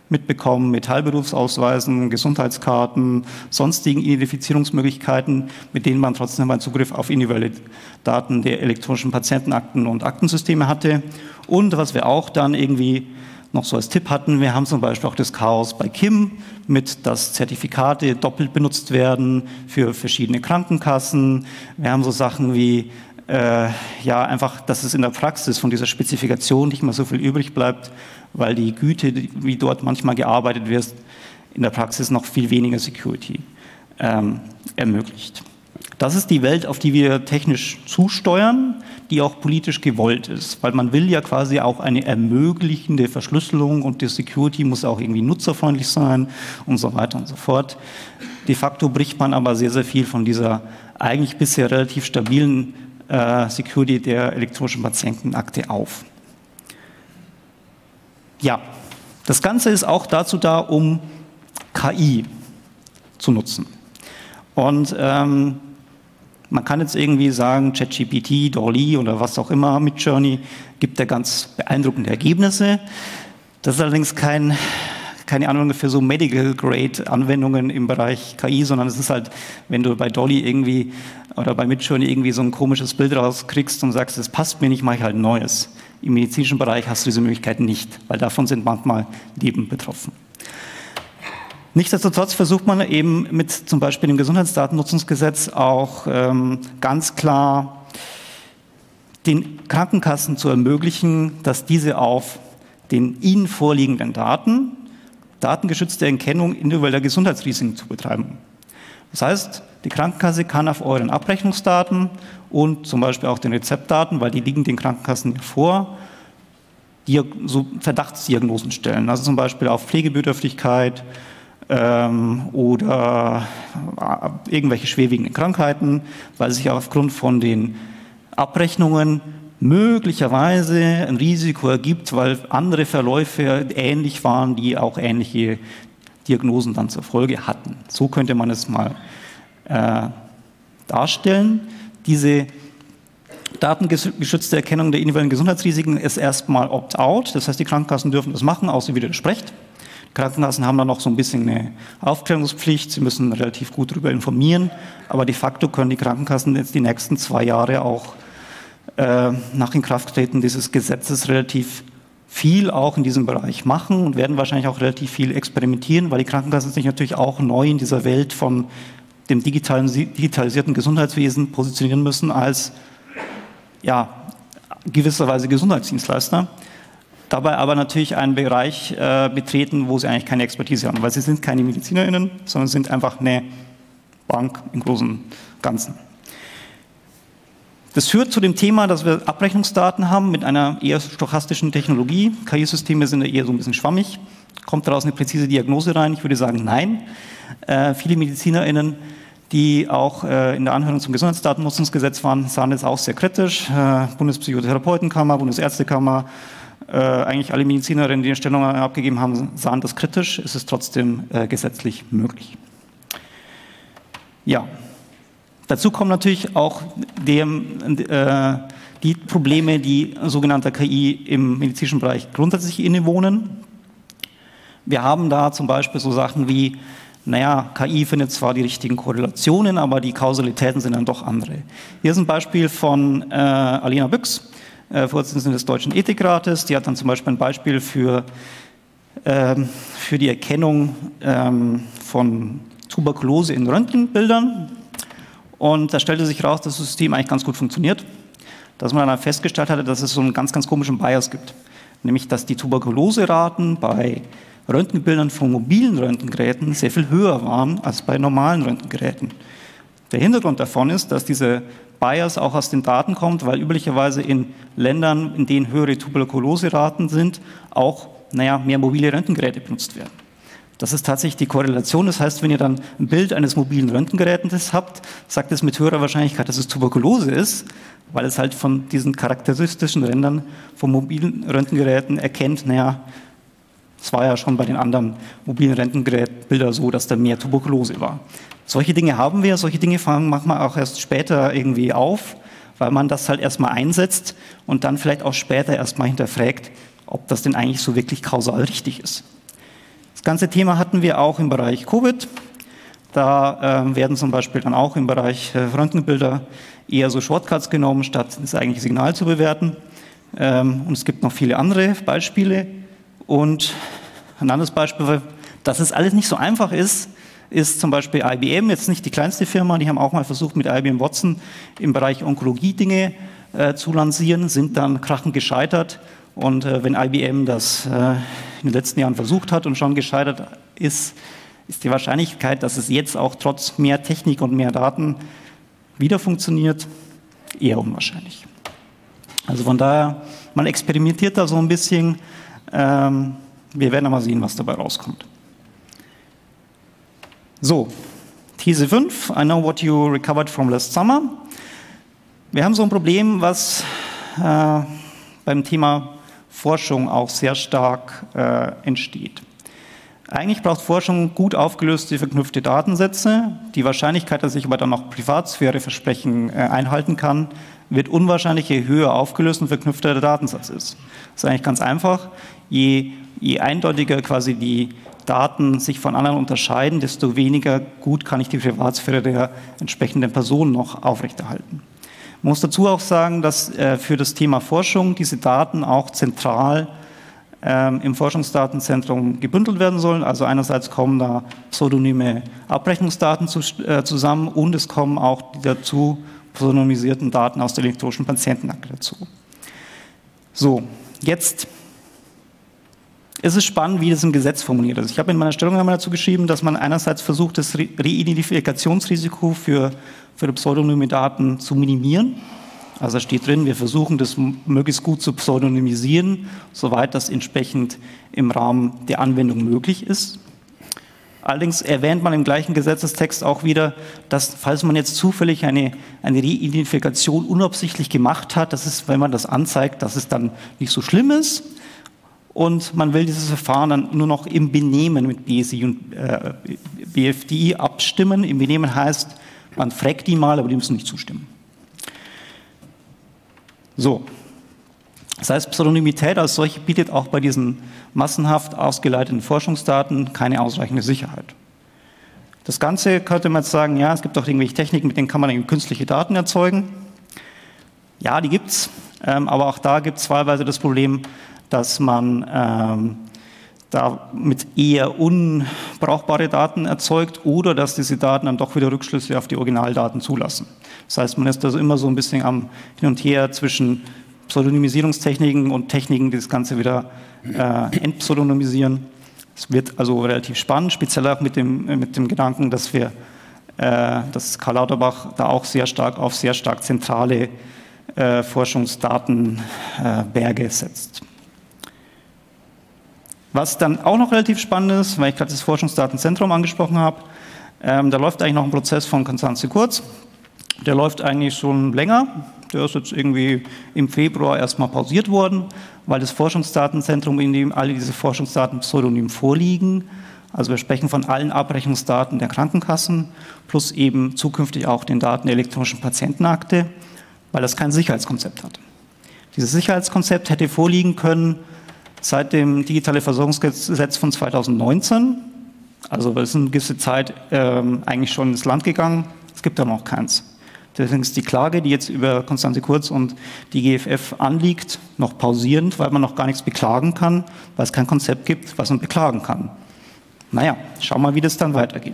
mitbekommen, mit Teilberufsausweisen, Gesundheitskarten, sonstigen Identifizierungsmöglichkeiten, mit denen man trotzdem einen Zugriff auf individuelle Daten der elektronischen Patientenakten und Aktensysteme hatte. Und was wir auch dann irgendwie noch so als Tipp hatten, wir haben zum Beispiel auch das Chaos bei Kim mit, dass Zertifikate doppelt benutzt werden für verschiedene Krankenkassen. Wir haben so Sachen wie, äh, ja, einfach, dass es in der Praxis von dieser Spezifikation nicht mehr so viel übrig bleibt, weil die Güte, wie dort manchmal gearbeitet wird, in der Praxis noch viel weniger Security ähm, ermöglicht. Das ist die Welt, auf die wir technisch zusteuern, die auch politisch gewollt ist, weil man will ja quasi auch eine ermöglichende Verschlüsselung und die Security muss auch irgendwie nutzerfreundlich sein und so weiter und so fort. De facto bricht man aber sehr, sehr viel von dieser eigentlich bisher relativ stabilen äh, Security der elektronischen Patientenakte auf. Ja, das Ganze ist auch dazu da, um K I zu nutzen. Und ähm, man kann jetzt irgendwie sagen, ChatGPT, DALL-E oder was auch immer, Midjourney, gibt ja ganz beeindruckende Ergebnisse. Das ist allerdings kein, keine Anwendung für so Medical-Grade-Anwendungen im Bereich K I, sondern es ist halt, wenn du bei DALL-E irgendwie oder bei Midjourney irgendwie so ein komisches Bild rauskriegst und sagst, das passt mir nicht, mache ich halt ein neues. Im medizinischen Bereich hast du diese Möglichkeiten nicht, weil davon sind manchmal Leben betroffen. Nichtsdestotrotz versucht man eben mit zum Beispiel dem Gesundheitsdatennutzungsgesetz auch ähm, ganz klar den Krankenkassen zu ermöglichen, dass diese auf den ihnen vorliegenden Daten datengeschützte Erkennung individueller Gesundheitsrisiken zu betreiben. Das heißt, die Krankenkasse kann auf euren Abrechnungsdaten und zum Beispiel auch den Rezeptdaten, weil die liegen den Krankenkassen ja vor, so Verdachtsdiagnosen stellen. Also zum Beispiel auf Pflegebedürftigkeit, Ähm, oder äh, irgendwelche schwerwiegenden Krankheiten, weil sich aufgrund von den Abrechnungen möglicherweise ein Risiko ergibt, weil andere Verläufe ähnlich waren, die auch ähnliche Diagnosen dann zur Folge hatten. So könnte man es mal äh, darstellen. Diese datengeschützte Erkennung der individuellen Gesundheitsrisiken ist erstmal Opt-out, das heißt, die Krankenkassen dürfen das machen, außer ihr widersprecht. Krankenkassen haben dann noch so ein bisschen eine Aufklärungspflicht, sie müssen relativ gut darüber informieren, aber de facto können die Krankenkassen jetzt die nächsten zwei Jahre auch äh, nach Inkrafttreten dieses Gesetzes relativ viel auch in diesem Bereich machen und werden wahrscheinlich auch relativ viel experimentieren, weil die Krankenkassen sich natürlich auch neu in dieser Welt von dem digitalen, digitalisierten Gesundheitswesen positionieren müssen als ja, gewisserweise Gesundheitsdienstleister. Dabei aber natürlich einen Bereich äh, betreten, wo sie eigentlich keine Expertise haben, weil sie sind keine MedizinerInnen, sondern sind einfach eine Bank im Großen und Ganzen. Das führt zu dem Thema, dass wir Abrechnungsdaten haben mit einer eher stochastischen Technologie. K I-Systeme sind ja eher so ein bisschen schwammig. Kommt daraus eine präzise Diagnose rein? Ich würde sagen, nein. Äh, viele MedizinerInnen, die auch äh, in der Anhörung zum Gesundheitsdatennutzungsgesetz waren, sahen das auch sehr kritisch. Äh, Bundespsychotherapeutenkammer, Bundesärztekammer, Äh, eigentlich alle Medizinerinnen, die eine Stellung abgegeben haben, sahen das kritisch. Es ist trotzdem äh, gesetzlich möglich. Ja, dazu kommen natürlich auch dem, äh, die Probleme, die sogenannter K I im medizinischen Bereich grundsätzlich innewohnen. Wir haben da zum Beispiel so Sachen wie, naja, K I findet zwar die richtigen Korrelationen, aber die Kausalitäten sind dann doch andere. Hier ist ein Beispiel von äh, Alena Büchs, Vorsitzende des Deutschen Ethikrates, die hat dann zum Beispiel ein Beispiel für, ähm, für die Erkennung ähm, von Tuberkulose in Röntgenbildern. Und da stellte sich raus, dass das System eigentlich ganz gut funktioniert. Dass man dann festgestellt hatte, dass es so einen ganz, ganz komischen Bias gibt. Nämlich, dass die Tuberkuloseraten bei Röntgenbildern von mobilen Röntgengeräten sehr viel höher waren als bei normalen Röntgengeräten. Der Hintergrund davon ist, dass diese Bias auch aus den Daten kommt, weil üblicherweise in Ländern, in denen höhere Tuberkuloseraten sind, auch naja, mehr mobile Röntgengeräte benutzt werden. Das ist tatsächlich die Korrelation. Das heißt, wenn ihr dann ein Bild eines mobilen Röntgengerätes habt, sagt es mit höherer Wahrscheinlichkeit, dass es Tuberkulose ist, weil es halt von diesen charakteristischen Rändern von mobilen Röntgengeräten erkennt, naja, es war ja schon bei den anderen mobilen Röntgengerätbildern so, dass da mehr Tuberkulose war. Solche Dinge haben wir, solche Dinge fangen manchmal auch erst später irgendwie auf, weil man das halt erstmal einsetzt und dann vielleicht auch später erstmal hinterfragt, ob das denn eigentlich so wirklich kausal richtig ist. ganze Thema hatten wir auch im Bereich Covid. Da äh, werden zum Beispiel dann auch im Bereich äh, Röntgenbilder eher so Shortcuts genommen, statt das eigentliche Signal zu bewerten. Ähm, und es gibt noch viele andere Beispiele. Und ein anderes Beispiel, dass es alles nicht so einfach ist, ist zum Beispiel I B M, jetzt nicht die kleinste Firma, die haben auch mal versucht, mit I B M Watson im Bereich Onkologie Dinge äh, zu lancieren, sind dann krachend gescheitert. Und äh, wenn I B M das äh, in den letzten Jahren versucht hat und schon gescheitert ist, ist die Wahrscheinlichkeit, dass es jetzt auch trotz mehr Technik und mehr Daten wieder funktioniert, eher unwahrscheinlich. Also von daher, man experimentiert da so ein bisschen. Ähm, wir werden mal sehen, was dabei rauskommt. So, These fünf, I know what you recovered from last summer. Wir haben so ein Problem, was äh, beim Thema Forschung auch sehr stark äh, entsteht. Eigentlich braucht Forschung gut aufgelöste, verknüpfte Datensätze. Die Wahrscheinlichkeit, dass ich aber dann noch Privatsphäreversprechen äh, einhalten kann, wird unwahrscheinlich, je höher aufgelöst und verknüpfter der Datensatz ist. Das ist eigentlich ganz einfach. Je, je eindeutiger quasi die Daten sich von anderen unterscheiden, desto weniger gut kann ich die Privatsphäre der entsprechenden Person noch aufrechterhalten. Man muss dazu auch sagen, dass äh, für das Thema Forschung diese Daten auch zentral ähm, im Forschungsdatenzentrum gebündelt werden sollen. Also einerseits kommen da pseudonyme Abrechnungsdaten zu, äh, zusammen und es kommen auch die dazu pseudonymisierten Daten aus der elektronischen Patientenakte dazu. So, jetzt ist es spannend, wie das im Gesetz formuliert ist. Ich habe in meiner Stellungnahme dazu geschrieben, dass man einerseits versucht, das Reidentifikationsrisiko für, für pseudonyme Daten zu minimieren. Also da steht drin, wir versuchen, das möglichst gut zu pseudonymisieren, soweit das entsprechend im Rahmen der Anwendung möglich ist. Allerdings erwähnt man im gleichen Gesetzestext auch wieder, dass, falls man jetzt zufällig eine, eine Reidentifikation unabsichtlich gemacht hat, das ist, wenn man das anzeigt, dass es dann nicht so schlimm ist. Und man will dieses Verfahren dann nur noch im Benehmen mit B S I und äh, B F D I abstimmen. Im Benehmen heißt, man fragt die mal, aber die müssen nicht zustimmen. So. Das heißt, Pseudonymität als solche bietet auch bei diesen massenhaft ausgeleiteten Forschungsdaten keine ausreichende Sicherheit. Das Ganze könnte man jetzt sagen, ja, es gibt auch irgendwelche Techniken, mit denen kann man eben künstliche Daten erzeugen. Ja, die gibt es, ähm, aber auch da gibt es wahlweise das Problem, dass man ähm, damit eher unbrauchbare Daten erzeugt oder dass diese Daten dann doch wieder Rückschlüsse auf die Originaldaten zulassen. Das heißt, man ist also immer so ein bisschen am Hin und Her zwischen Pseudonymisierungstechniken und Techniken, die das Ganze wieder äh, entpseudonymisieren. Es wird also relativ spannend, speziell auch mit dem, mit dem Gedanken, dass wir, äh, dass Karl Lauterbach da auch sehr stark auf sehr stark zentrale äh, Forschungsdatenberge äh, setzt. Was dann auch noch relativ spannend ist, weil ich gerade das Forschungsdatenzentrum angesprochen habe, ähm, da läuft eigentlich noch ein Prozess von Constanze Kurz. Der läuft eigentlich schon länger. Der ist jetzt irgendwie im Februar erstmal pausiert worden, weil das Forschungsdatenzentrum, in dem alle diese Forschungsdaten pseudonym vorliegen, also wir sprechen von allen Abrechnungsdaten der Krankenkassen, plus eben zukünftig auch den Daten der elektronischen Patientenakte, weil das kein Sicherheitskonzept hat. Dieses Sicherheitskonzept hätte vorliegen können seit dem Digitale Versorgungsgesetz von zweitausendneunzehn. Also es ist eine gewisse Zeit ähm, eigentlich schon ins Land gegangen. Es gibt aber noch keins. Deswegen ist die Klage, die jetzt über Constanze Kurz und die G F F anliegt, noch pausierend, weil man noch gar nichts beklagen kann, weil es kein Konzept gibt, was man beklagen kann. Naja, schauen wir mal, wie das dann weitergeht.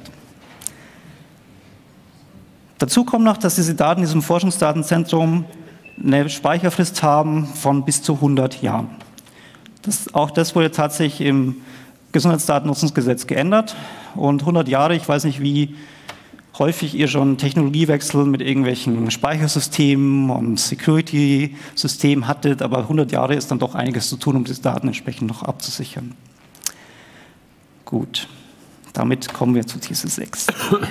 Dazu kommt noch, dass diese Daten in diesem Forschungsdatenzentrum eine Speicherfrist haben von bis zu hundert Jahren. Das, auch das wurde tatsächlich im Gesundheitsdatennutzungsgesetz geändert. Und hundert Jahre, ich weiß nicht, wie häufig ihr schon Technologiewechsel mit irgendwelchen Speichersystemen und Security-Systemen hattet, aber hundert Jahre ist dann doch einiges zu tun, um diese Daten entsprechend noch abzusichern. Gut, damit kommen wir zu These sechs.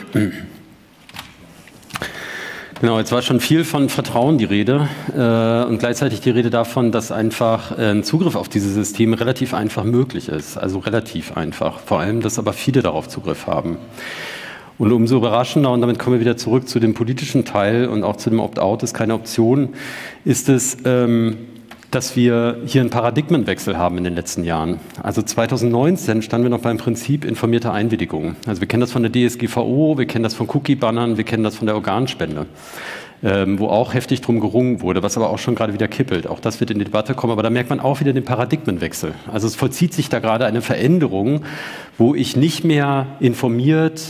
Genau, jetzt war schon viel von Vertrauen die Rede äh, und gleichzeitig die Rede davon, dass einfach äh, ein Zugriff auf diese Systeme relativ einfach möglich ist, also relativ einfach, vor allem, dass aber viele darauf Zugriff haben. Und umso überraschender, und damit kommen wir wieder zurück zu dem politischen Teil und auch zu dem Opt-out, ist keine Option, ist es, ähm, dass wir hier einen Paradigmenwechsel haben in den letzten Jahren. Also zweitausendneunzehn standen wir noch beim Prinzip informierter Einwilligung. Also wir kennen das von der D S G V O, wir kennen das von Cookie-Bannern, wir kennen das von der Organspende, ähm, wo auch heftig drum gerungen wurde, was aber auch schon gerade wieder kippelt. Auch das wird in die Debatte kommen, aber da merkt man auch wieder den Paradigmenwechsel. Also es vollzieht sich da gerade eine Veränderung, wo ich nicht mehr informiert,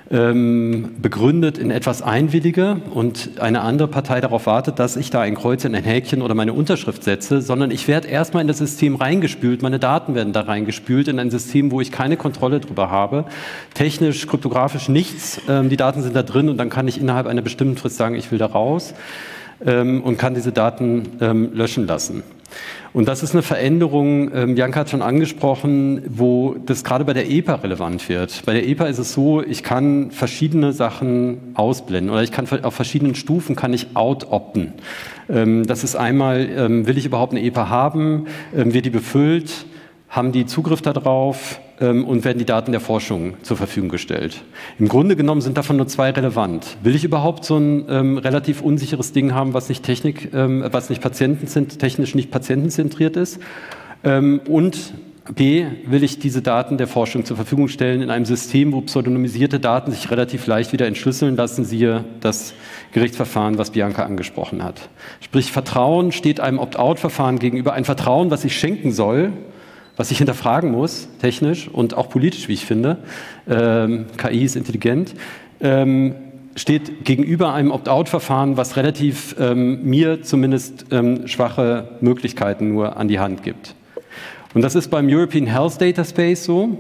ähm, begründet in etwas einwillige und eine andere Partei darauf wartet, dass ich da ein Kreuz in ein Häkchen oder meine Unterschrift setze, sondern ich werde erstmal in das System reingespült, meine Daten werden da reingespült in ein System, wo ich keine Kontrolle drüber habe, technisch, kryptografisch nichts, ähm, die Daten sind da drin und dann kann ich innerhalb einer bestimmten Frist sagen, ich will da raus ähm, und kann diese Daten ähm, löschen lassen. Und das ist eine Veränderung, ähm, Bianca hat schon angesprochen, wo das gerade bei der E P A relevant wird. Bei der E P A ist es so, ich kann verschiedene Sachen ausblenden oder ich kann auf verschiedenen Stufen kann ich out-opten. Ähm, das ist einmal, ähm, will ich überhaupt eine E P A haben, ähm, wird die befüllt, haben die Zugriff darauf ähm, und werden die Daten der Forschung zur Verfügung gestellt. Im Grunde genommen sind davon nur zwei relevant. Will ich überhaupt so ein ähm, relativ unsicheres Ding haben, was nicht Technik, ähm, was nicht Patienten, technisch nicht patientenzentriert ist? Ähm, und B, will ich diese Daten der Forschung zur Verfügung stellen in einem System, wo pseudonymisierte Daten sich relativ leicht wieder entschlüsseln lassen, siehe das Gerichtsverfahren, was Bianca angesprochen hat. Sprich, Vertrauen steht einem Opt-out-Verfahren gegenüber, ein Vertrauen, was ich schenken soll, was ich hinterfragen muss, technisch und auch politisch, wie ich finde, ähm, K I ist intelligent, ähm, steht gegenüber einem Opt-out-Verfahren, was relativ ähm, mir zumindest ähm, schwache Möglichkeiten nur an die Hand gibt. Und das ist beim European Health Data Space so.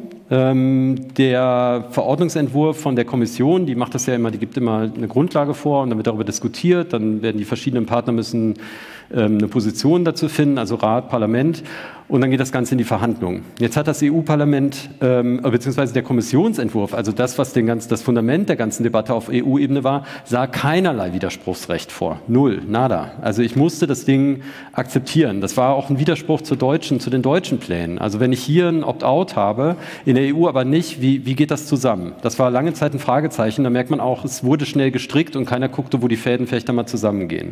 Ähm, der Verordnungsentwurf von der Kommission, die macht das ja immer, die gibt immer eine Grundlage vor und dann wird darüber diskutiert, dann werden die verschiedenen Partner müssen ähm, eine Position dazu finden, also Rat, Parlament. Und dann geht das Ganze in die Verhandlungen. Jetzt hat das E U-Parlament, ähm, beziehungsweise der Kommissionsentwurf, also das, was den ganzen, das Fundament der ganzen Debatte auf E U-Ebene war, sah keinerlei Widerspruchsrecht vor. Null, nada. Also ich musste das Ding akzeptieren. Das war auch ein Widerspruch zur deutschen, zu den deutschen Plänen. Also wenn ich hier ein Opt-out habe, in der E U aber nicht, wie, wie geht das zusammen? Das war lange Zeit ein Fragezeichen. Da merkt man auch, es wurde schnell gestrickt und keiner guckte, wo die Fäden vielleicht einmal zusammengehen.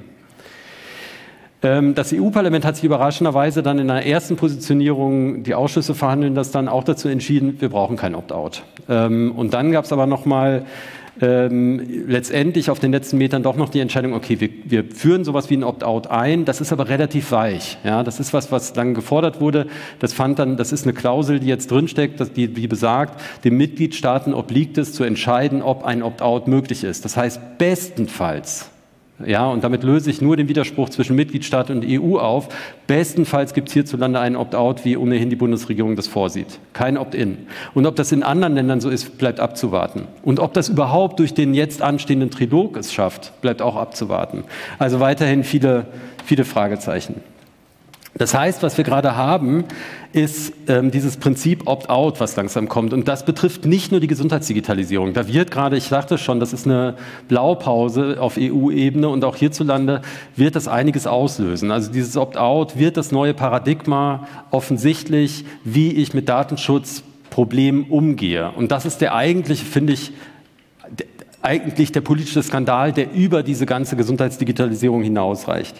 Das E U-Parlament hat sich überraschenderweise dann in einer ersten Positionierung, die Ausschüsse verhandeln das dann auch dazu entschieden, wir brauchen kein Opt-out. Und dann gab es aber noch mal ähm, letztendlich auf den letzten Metern doch noch die Entscheidung, okay, wir, wir führen sowas wie ein Opt-out ein, das ist aber relativ weich. Ja, das ist was, was lange gefordert wurde. Das fand dann, das ist eine Klausel, die jetzt drinsteckt, dass die, die besagt, den Mitgliedstaaten obliegt es zu entscheiden, ob ein Opt-out möglich ist. Das heißt, bestenfalls, ja, und damit löse ich nur den Widerspruch zwischen Mitgliedstaat und E U auf. Bestenfalls gibt es hierzulande einen Opt-out, wie ohnehin die Bundesregierung das vorsieht. Kein Opt-in. Und ob das in anderen Ländern so ist, bleibt abzuwarten. Und ob das überhaupt durch den jetzt anstehenden Trilog es schafft, bleibt auch abzuwarten. Also weiterhin viele, viele Fragezeichen. Das heißt, was wir gerade haben, ist ähm, dieses Prinzip Opt-out, was langsam kommt. Und das betrifft nicht nur die Gesundheitsdigitalisierung. Da wird gerade, ich sagte schon, das ist eine Blaupause auf E U-Ebene und auch hierzulande wird das einiges auslösen. Also dieses Opt-out wird das neue Paradigma offensichtlich, wie ich mit Datenschutzproblemen umgehe. Und das ist der eigentliche, finde ich, der, eigentlich der politische Skandal, der über diese ganze Gesundheitsdigitalisierung hinausreicht.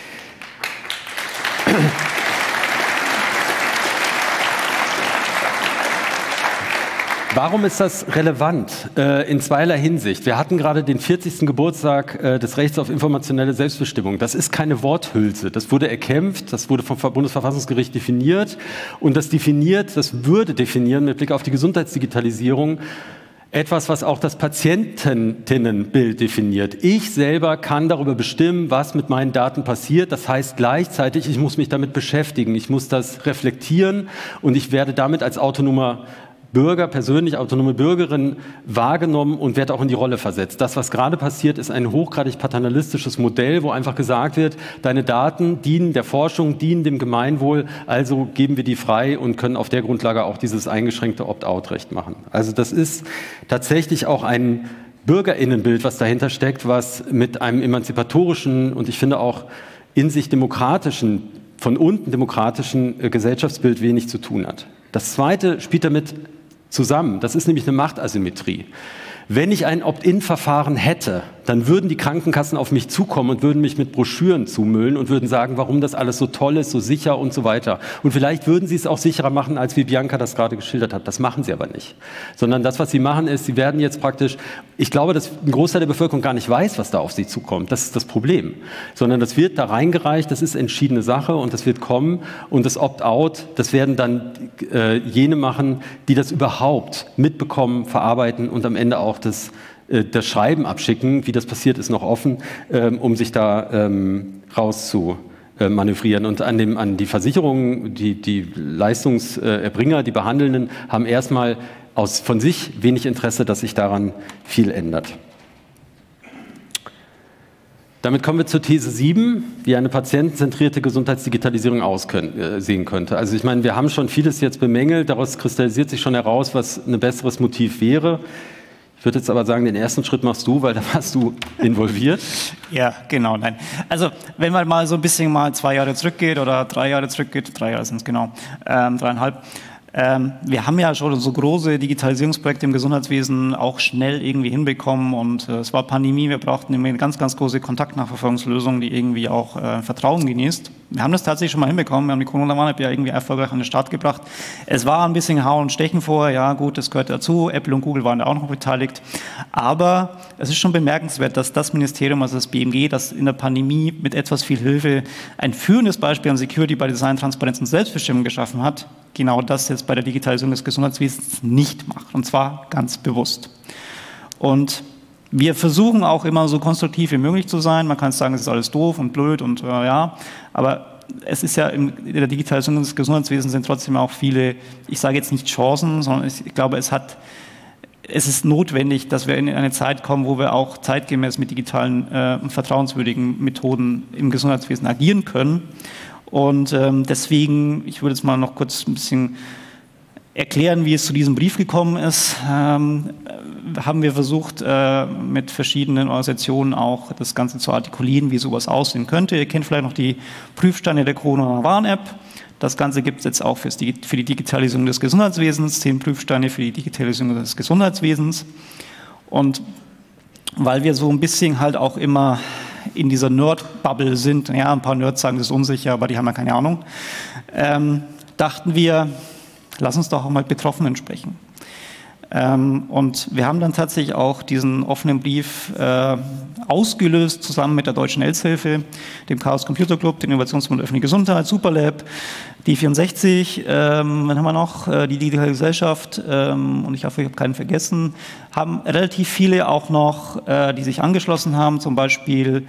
Warum ist das relevant? Äh, in zweierlei Hinsicht. Wir hatten gerade den vierzigsten Geburtstag äh, des Rechts auf informationelle Selbstbestimmung. Das ist keine Worthülse. Das wurde erkämpft, das wurde vom Bundesverfassungsgericht definiert und das definiert, das würde definieren mit Blick auf die Gesundheitsdigitalisierung etwas, was auch das Patientinnenbild definiert. Ich selber kann darüber bestimmen, was mit meinen Daten passiert. Das heißt gleichzeitig, ich muss mich damit beschäftigen, ich muss das reflektieren und ich werde damit als autonomer Bürger, persönlich autonome Bürgerin wahrgenommen und werde auch in die Rolle versetzt. Das, was gerade passiert, ist ein hochgradig paternalistisches Modell, wo einfach gesagt wird, deine Daten dienen der Forschung, dienen dem Gemeinwohl, also geben wir die frei und können auf der Grundlage auch dieses eingeschränkte Opt-out-Recht machen. Also das ist tatsächlich auch ein Bürgerinnenbild, was dahinter steckt, was mit einem emanzipatorischen und ich finde auch in sich demokratischen, von unten demokratischen Gesellschaftsbild wenig zu tun hat. Das Zweite spielt damit zusammen. Das ist nämlich eine Machtasymmetrie. Wenn ich ein Opt-in-Verfahren hätte, dann würden die Krankenkassen auf mich zukommen und würden mich mit Broschüren zumüllen und würden sagen, warum das alles so toll ist, so sicher und so weiter. Und vielleicht würden sie es auch sicherer machen, als wie Bianca das gerade geschildert hat. Das machen sie aber nicht. Sondern das, was sie machen, ist, sie werden jetzt praktisch, ich glaube, dass ein Großteil der Bevölkerung gar nicht weiß, was da auf sie zukommt. Das ist das Problem. Sondern das wird da reingereicht, das ist entschiedene Sache und das wird kommen. Und das Opt-out, das werden dann äh, jene machen, die das überhaupt mitbekommen, verarbeiten und am Ende auch das das Schreiben abschicken, wie das passiert, ist noch offen, ähm, um sich da ähm, raus zu äh, manövrieren. Und an, dem, an die Versicherungen, die, die Leistungserbringer, die Behandelnden, haben erstmal aus, von sich wenig Interesse, dass sich daran viel ändert. Damit kommen wir zur These sieben, wie eine patientenzentrierte Gesundheitsdigitalisierung aussehen könnte. Also ich meine, wir haben schon vieles jetzt bemängelt, daraus kristallisiert sich schon heraus, was ein besseres Motiv wäre. Ich würde jetzt aber sagen, den ersten Schritt machst du, weil da warst du involviert. Ja, genau, nein. Also wenn man mal so ein bisschen mal zwei Jahre zurückgeht oder drei Jahre zurückgeht, drei Jahre sind es genau, ähm, dreieinhalb, ähm, wir haben ja schon so große Digitalisierungsprojekte im Gesundheitswesen auch schnell irgendwie hinbekommen und äh, es war Pandemie, wir brauchten eine ganz, ganz große Kontaktnachverfolgungslösung, die irgendwie auch äh, Vertrauen genießt. Wir haben das tatsächlich schon mal hinbekommen, wir haben die Corona-Warn-App ja irgendwie erfolgreich an den Start gebracht. Es war ein bisschen Hauen und Stechen vorher, ja gut, das gehört dazu, Apple und Google waren da auch noch beteiligt, aber es ist schon bemerkenswert, dass das Ministerium, also das B M G, das in der Pandemie mit etwas viel Hilfe ein führendes Beispiel an Security by Design, Transparenz und Selbstbestimmung geschaffen hat, genau das jetzt bei der Digitalisierung des Gesundheitswesens nicht macht, und zwar ganz bewusst. Und wir versuchen auch immer so konstruktiv wie möglich zu sein. Man kann sagen, es ist alles doof und blöd und äh, ja, aber es ist ja in der Digitalisierung des Gesundheitswesens sind trotzdem auch viele, ich sage jetzt nicht Chancen, sondern ich glaube, es hat, es ist notwendig, dass wir in eine Zeit kommen, wo wir auch zeitgemäß mit digitalen, äh, vertrauenswürdigen Methoden im Gesundheitswesen agieren können. Und ähm, deswegen, ich würde jetzt mal noch kurz ein bisschen erklären, wie es zu diesem Brief gekommen ist. Ähm, haben wir versucht, äh, mit verschiedenen Organisationen auch das Ganze zu artikulieren, wie sowas aussehen könnte. Ihr kennt vielleicht noch die Prüfsteine der Corona-Warn-App. Das Ganze gibt es jetzt auch fürs, für die Digitalisierung des Gesundheitswesens, zehn Prüfsteine für die Digitalisierung des Gesundheitswesens. Und weil wir so ein bisschen halt auch immer in dieser Nerd-Bubble sind, ja, ein paar Nerds sagen, das ist unsicher, aber die haben ja keine Ahnung, ähm, dachten wir, lass uns doch auch mal mit Betroffenen sprechen. Ähm, und wir haben dann tatsächlich auch diesen offenen Brief äh, ausgelöst, zusammen mit der Deutschen Health-Hilfe, dem Chaos Computer Club, dem Innovationsbund Öffentliche Gesundheit, Superlab, die vierundsechzig, ähm, dann haben wir noch äh, die Digitale Gesellschaft, ähm, und ich hoffe, ich habe keinen vergessen, haben relativ viele auch noch, äh, die sich angeschlossen haben, zum Beispiel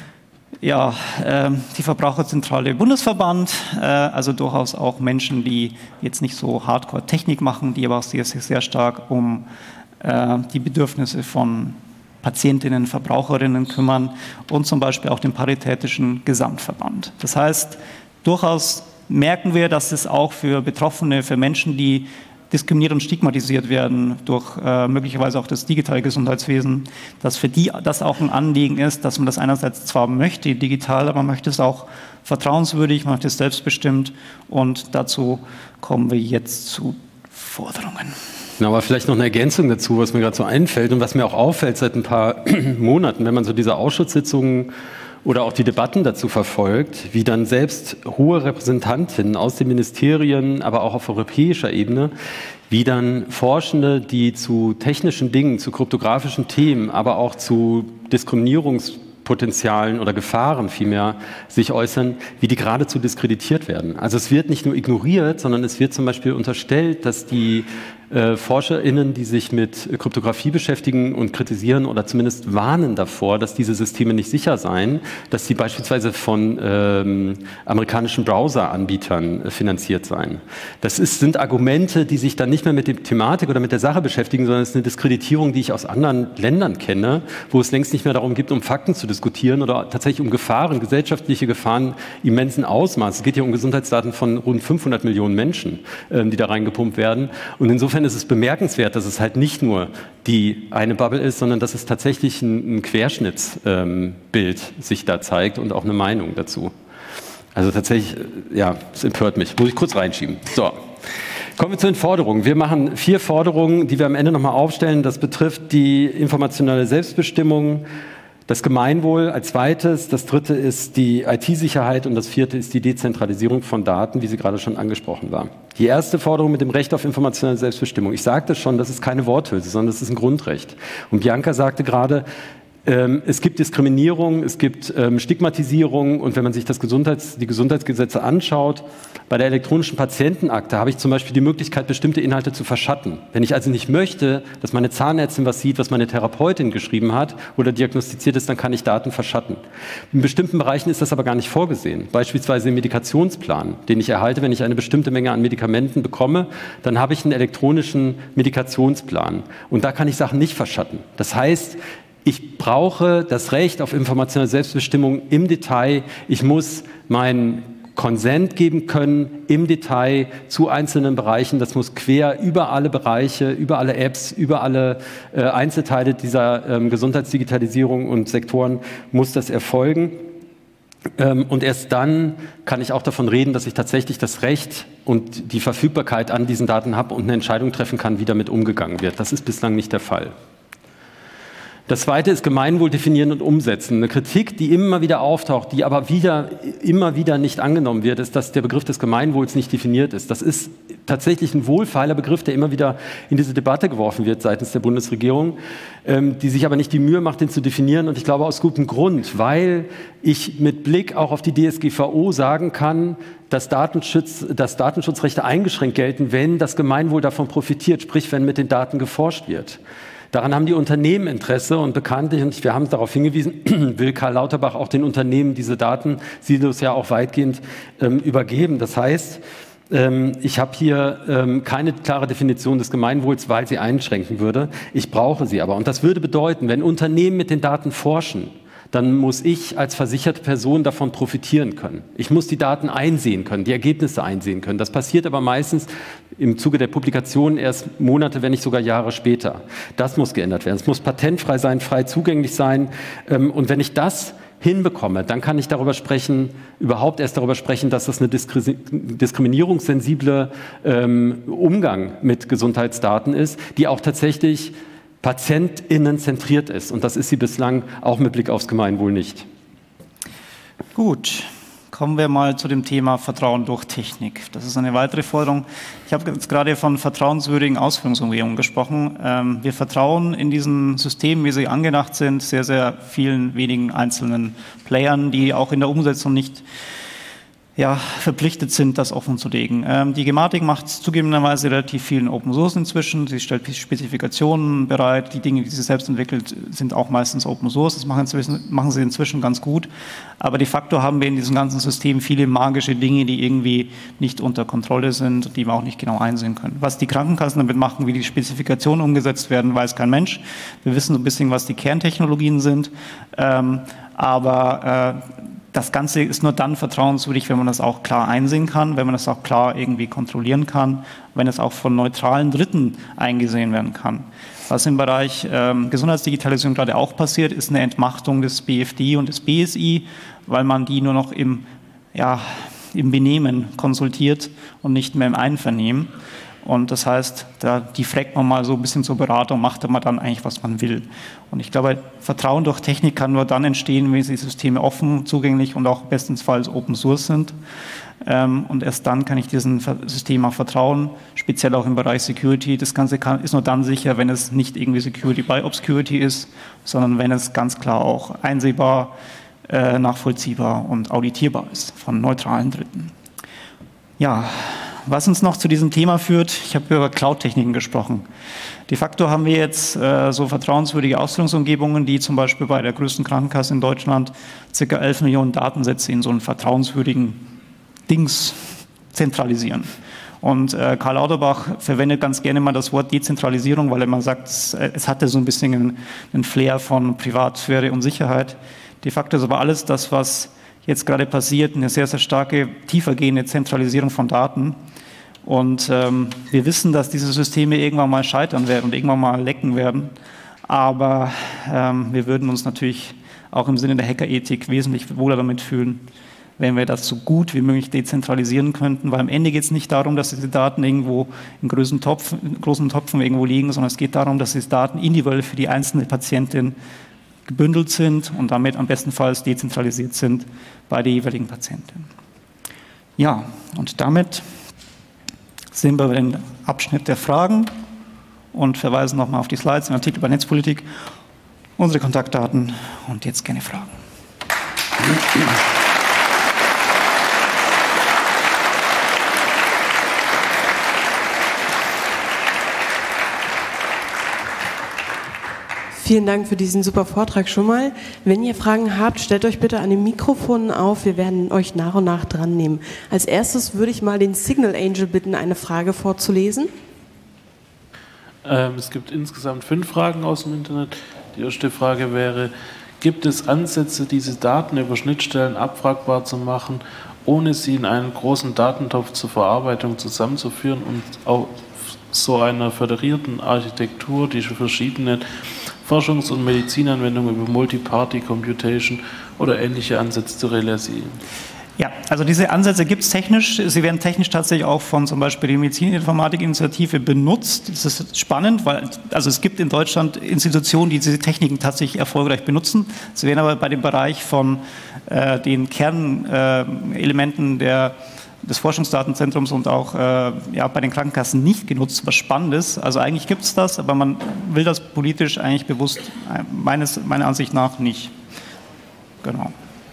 ja, äh, die Verbraucherzentrale Bundesverband, äh, also durchaus auch Menschen, die jetzt nicht so Hardcore-Technik machen, die aber auch sehr, sehr, sehr stark um äh, die Bedürfnisse von Patientinnen, Verbraucherinnen kümmern und zum Beispiel auch den Paritätischen Gesamtverband. Das heißt, durchaus merken wir, dass es auch für Betroffene, für Menschen, die diskriminiert und stigmatisiert werden durch äh, möglicherweise auch das digitale Gesundheitswesen, dass für die das auch ein Anliegen ist, dass man das einerseits zwar möchte, digital, aber man möchte es auch vertrauenswürdig, man möchte es selbstbestimmt, und dazu kommen wir jetzt zu Forderungen. Na, aber vielleicht noch eine Ergänzung dazu, was mir gerade so einfällt und was mir auch auffällt seit ein paar Monaten, wenn man so diese Ausschusssitzungen oder auch die Debatten dazu verfolgt, wie dann selbst hohe Repräsentantinnen aus den Ministerien, aber auch auf europäischer Ebene, wie dann Forschende, die zu technischen Dingen, zu kryptografischen Themen, aber auch zu Diskriminierungspotenzialen oder Gefahren vielmehr sich äußern, wie die geradezu diskreditiert werden. Also es wird nicht nur ignoriert, sondern es wird zum Beispiel unterstellt, dass die äh, ForscherInnen, die sich mit Kryptographie beschäftigen und kritisieren oder zumindest warnen davor, dass diese Systeme nicht sicher seien, dass sie beispielsweise von ähm, amerikanischen Browser-Anbietern äh, finanziert seien. Das ist, sind Argumente, die sich dann nicht mehr mit der Thematik oder mit der Sache beschäftigen, sondern es ist eine Diskreditierung, die ich aus anderen Ländern kenne, wo es längst nicht mehr darum geht, um Fakten zu diskutieren oder tatsächlich um Gefahren, gesellschaftliche Gefahren immensen Ausmaß. Es geht hier um Gesundheitsdaten von rund fünfhundert Millionen Menschen, ähm, die da reingepumpt werden. Und insofern ist es bemerkenswert, dass es halt nicht nur die eine Bubble ist, sondern dass es tatsächlich ein, ein Querschnittsbild ähm, sich da zeigt und auch eine Meinung dazu. Also tatsächlich, ja, es empört mich. Muss ich kurz reinschieben. So. Kommen wir zu den Forderungen. Wir machen vier Forderungen, die wir am Ende nochmal aufstellen. Das betrifft die informationelle Selbstbestimmung, Das Gemeinwohl als zweites, das dritte ist die I T-Sicherheit und das vierte ist die Dezentralisierung von Daten, wie sie gerade schon angesprochen war. Die erste Forderung mit dem Recht auf informationelle Selbstbestimmung. Ich sagte schon, das ist keine Worthülse, sondern das ist ein Grundrecht. Und Bianca sagte gerade, ähm, es gibt Diskriminierung, es gibt ähm, Stigmatisierung und wenn man sich das Gesundheits-, die Gesundheitsgesetze anschaut, bei der elektronischen Patientenakte habe ich zum Beispiel die Möglichkeit, bestimmte Inhalte zu verschatten. Wenn ich also nicht möchte, dass meine Zahnärztin was sieht, was meine Therapeutin geschrieben hat oder diagnostiziert ist, dann kann ich Daten verschatten. In bestimmten Bereichen ist das aber gar nicht vorgesehen. Beispielsweise im Medikationsplan, den ich erhalte, wenn ich eine bestimmte Menge an Medikamenten bekomme, dann habe ich einen elektronischen Medikationsplan. Und da kann ich Sachen nicht verschatten. Das heißt, ich brauche das Recht auf informationelle Selbstbestimmung im Detail. Ich muss meinen Konsent geben können im Detail zu einzelnen Bereichen. Das muss quer über alle Bereiche, über alle Apps, über alle äh, Einzelteile dieser ähm, Gesundheitsdigitalisierung und Sektoren muss das erfolgen. Ähm, und erst dann kann ich auch davon reden, dass ich tatsächlich das Recht und die Verfügbarkeit an diesen Daten habe und eine Entscheidung treffen kann, wie damit umgegangen wird. Das ist bislang nicht der Fall. Das zweite ist Gemeinwohl definieren und umsetzen. Eine Kritik, die immer wieder auftaucht, die aber wieder, immer wieder nicht angenommen wird, ist, dass der Begriff des Gemeinwohls nicht definiert ist. Das ist tatsächlich ein wohlfeiler Begriff, der immer wieder in diese Debatte geworfen wird seitens der Bundesregierung, ähm, die sich aber nicht die Mühe macht, den zu definieren. Und ich glaube aus gutem Grund, weil ich mit Blick auch auf die D S G V O sagen kann, dass, Datenschutz, dass Datenschutzrechte eingeschränkt gelten, wenn das Gemeinwohl davon profitiert, sprich wenn mit den Daten geforscht wird. Daran haben die Unternehmen Interesse und bekanntlich, und wir haben darauf hingewiesen, will Karl Lauterbach auch den Unternehmen diese Datensilos ja auch weitgehend ähm, übergeben. Das heißt, ähm, ich habe hier ähm, keine klare Definition des Gemeinwohls, weil sie einschränken würde. Ich brauche sie aber. Und das würde bedeuten, wenn Unternehmen mit den Daten forschen, dann muss ich als versicherte Person davon profitieren können. Ich muss die Daten einsehen können, die Ergebnisse einsehen können. Das passiert aber meistens im Zuge der Publikation erst Monate, wenn nicht sogar Jahre später. Das muss geändert werden. Es muss patentfrei sein, frei zugänglich sein. Und wenn ich das hinbekomme, dann kann ich darüber sprechen, überhaupt erst darüber sprechen, dass das eine diskriminierungssensible ähm, Umgang mit Gesundheitsdaten ist, die auch tatsächlich PatientInnen zentriert ist. Und das ist sie bislang auch mit Blick aufs Gemeinwohl nicht. Gut, kommen wir mal zu dem Thema Vertrauen durch Technik. Das ist eine weitere Forderung. Ich habe jetzt gerade von vertrauenswürdigen Ausführungsumgebungen gesprochen. Ähm, wir vertrauen in diesen Systemen, wie sie angedacht sind, sehr, sehr vielen wenigen einzelnen Playern, die auch in der Umsetzung nicht ja, verpflichtet sind, das offen zu legen. Ähm, die Gematik macht zugegebenerweise relativ viel in Open Source inzwischen. Sie stellt Spezifikationen bereit. Die Dinge, die sie selbst entwickelt, sind auch meistens Open Source. Das machen, machen sie inzwischen ganz gut. Aber de facto haben wir in diesem ganzen System viele magische Dinge, die irgendwie nicht unter Kontrolle sind, die wir auch nicht genau einsehen können. Was die Krankenkassen damit machen, wie die Spezifikationen umgesetzt werden, weiß kein Mensch. Wir wissen so ein bisschen, was die Kerntechnologien sind. Ähm, aber äh, das Ganze ist nur dann vertrauenswürdig, wenn man das auch klar einsehen kann, wenn man das auch klar irgendwie kontrollieren kann, wenn es auch von neutralen Dritten eingesehen werden kann. Was im Bereich ähm, Gesundheitsdigitalisierung gerade auch passiert, ist eine Entmachtung des B F D und des B S I, weil man die nur noch im, ja, im Benehmen konsultiert und nicht mehr im Einvernehmen. Und das heißt, da, die fragt man mal so ein bisschen zur Beratung, macht man dann eigentlich, was man will. Und ich glaube, Vertrauen durch Technik kann nur dann entstehen, wenn die Systeme offen, zugänglich und auch bestenfalls Open Source sind. Und erst dann kann ich diesem System auch vertrauen, speziell auch im Bereich Security. Das Ganze kann, ist nur dann sicher, wenn es nicht irgendwie Security by Obscurity ist, sondern wenn es ganz klar auch einsehbar, äh, nachvollziehbar und auditierbar ist von neutralen Dritten. Ja. Was uns noch zu diesem Thema führt, ich habe über Cloud-Techniken gesprochen. De facto haben wir jetzt äh, so vertrauenswürdige Ausstellungsumgebungen, die zum Beispiel bei der größten Krankenkasse in Deutschland ca. elf Millionen Datensätze in so einen vertrauenswürdigen Dings zentralisieren. Und äh, Karl Lauterbach verwendet ganz gerne mal das Wort Dezentralisierung, weil er mal sagt, es, es hatte so ein bisschen einen, einen Flair von Privatsphäre und Sicherheit. De facto ist aber alles das, was jetzt gerade passiert, eine sehr, sehr starke, tiefergehende Zentralisierung von Daten. Und ähm, wir wissen, dass diese Systeme irgendwann mal scheitern werden und irgendwann mal lecken werden. Aber ähm, wir würden uns natürlich auch im Sinne der Hackerethik wesentlich wohler damit fühlen, wenn wir das so gut wie möglich dezentralisieren könnten. Weil am Ende geht es nicht darum, dass diese Daten irgendwo in großen Topfen, in großen Topfen irgendwo liegen, sondern es geht darum, dass diese Daten individuell für die einzelne Patientin gebündelt sind und damit am bestenfalls dezentralisiert sind bei der jeweiligen Patientin. Ja, und damit sind wir bei dem Abschnitt der Fragen und verweisen nochmal auf die Slides, den Artikel bei Netzpolitik, unsere Kontaktdaten und jetzt gerne Fragen. Vielen Dank für diesen super Vortrag schon mal. Wenn ihr Fragen habt, stellt euch bitte an den Mikrofonen auf. Wir werden euch nach und nach dran nehmen. Als erstes würde ich mal den Signal Angel bitten, eine Frage vorzulesen. Ähm, es gibt insgesamt fünf Fragen aus dem Internet. Die erste Frage wäre, gibt es Ansätze, diese Daten über Schnittstellen abfragbar zu machen, ohne sie in einen großen Datentopf zur Verarbeitung zusammenzuführen und auf so einer föderierten Architektur, die verschiedene Forschungs- und Medizinanwendungen über Multi-Party-Computation oder ähnliche Ansätze zu realisieren? Ja, also diese Ansätze gibt es technisch. Sie werden technisch tatsächlich auch von zum Beispiel der Medizininformatik-Initiative benutzt. Das ist spannend, weil also es gibt in Deutschland Institutionen, die diese Techniken tatsächlich erfolgreich benutzen. Sie werden aber bei dem Bereich von äh, den Kernelementen äh, der des Forschungsdatenzentrums und auch äh, ja, bei den Krankenkassen nicht genutzt, was spannend ist. Also eigentlich gibt es das, aber man will das politisch eigentlich bewusst, meines, meiner Ansicht nach, nicht. Genau.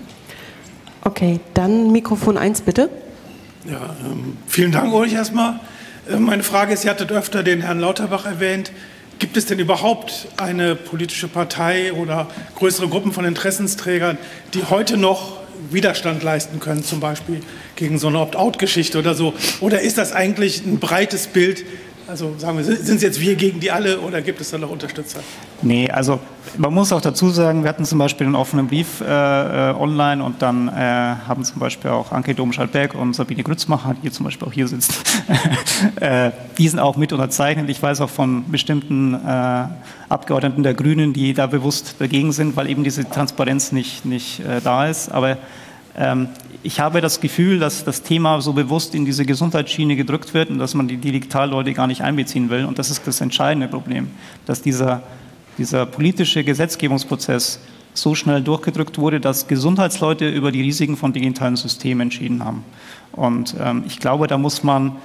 Okay, dann Mikrofon eins bitte. Ja, ähm, vielen Dank euch erstmal. Äh, meine Frage ist, ihr hattet öfter den Herrn Lauterbach erwähnt. Gibt es denn überhaupt eine politische Partei oder größere Gruppen von Interessensträgern, die heute noch Widerstand leisten können, zum Beispiel gegen so eine Opt-out-Geschichte oder so? Oder ist das eigentlich ein breites Bild? Also sagen wir, sind es jetzt wir gegen die alle oder gibt es da noch Unterstützer? Nee, also man muss auch dazu sagen, wir hatten zum Beispiel einen offenen Brief äh, online und dann äh, haben zum Beispiel auch Anke Domscheit-Berg und Sabine Grützmacher, die zum Beispiel auch hier sitzt, äh, die sind auch mit unterzeichnet. Ich weiß auch von bestimmten äh, Abgeordneten der Grünen, die da bewusst dagegen sind, weil eben diese Transparenz nicht, nicht äh, da ist. Aber ähm, ich habe das Gefühl, dass das Thema so bewusst in diese Gesundheitsschiene gedrückt wird und dass man die Digitalleute gar nicht einbeziehen will. Und das ist das entscheidende Problem, dass dieser, dieser politische Gesetzgebungsprozess so schnell durchgedrückt wurde, dass Gesundheitsleute über die Risiken von digitalen Systemen entschieden haben. Und ähm, ich glaube, da muss man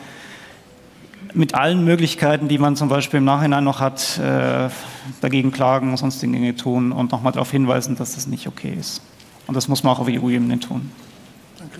mit allen Möglichkeiten, die man zum Beispiel im Nachhinein noch hat, äh, dagegen klagen und sonstige Dinge tun und nochmal darauf hinweisen, dass das nicht okay ist. Und das muss man auch auf E U-Ebene tun. Danke.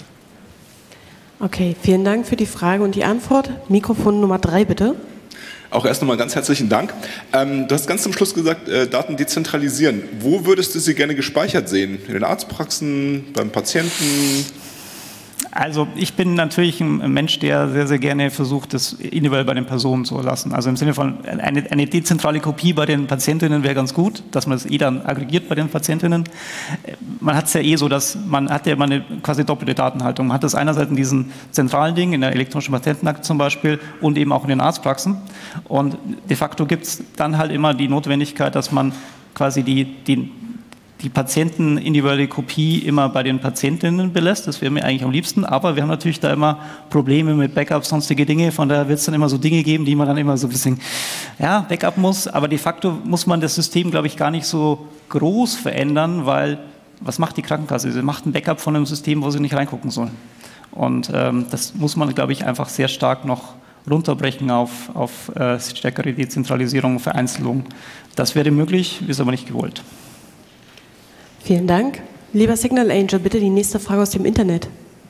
Okay, vielen Dank für die Frage und die Antwort. Mikrofon Nummer drei bitte. Auch erst nochmal ganz herzlichen Dank. Ähm, du hast ganz zum Schluss gesagt, äh, Daten dezentralisieren. Wo würdest du sie gerne gespeichert sehen? In den Arztpraxen, beim Patienten? Also ich bin natürlich ein Mensch, der sehr, sehr gerne versucht, das individuell bei den Personen zu lassen. Also im Sinne von eine, eine dezentrale Kopie bei den Patientinnen wäre ganz gut, dass man das eh dann aggregiert bei den Patientinnen. Man hat es ja eh so, dass man hat ja immer eine quasi doppelte Datenhaltung. Man hat das einerseits in diesen zentralen Dingen, in der elektronischen Patientenakte zum Beispiel und eben auch in den Arztpraxen. Und de facto gibt es dann halt immer die Notwendigkeit, dass man quasi die, die die patientenindividuelle Kopie immer bei den Patientinnen belässt. Das wäre mir eigentlich am liebsten. Aber wir haben natürlich da immer Probleme mit Backups, sonstige Dinge. Von daher wird es dann immer so Dinge geben, die man dann immer so ein bisschen, ja, Backup muss. Aber de facto muss man das System, glaube ich, gar nicht so groß verändern, weil was macht die Krankenkasse? Sie macht ein Backup von einem System, wo sie nicht reingucken sollen. Und ähm, das muss man, glaube ich, einfach sehr stark noch runterbrechen auf, auf äh, stärkere Dezentralisierung, Vereinzelung. Das wäre möglich, ist aber nicht gewollt. Vielen Dank. Lieber Signal Angel, bitte die nächste Frage aus dem Internet.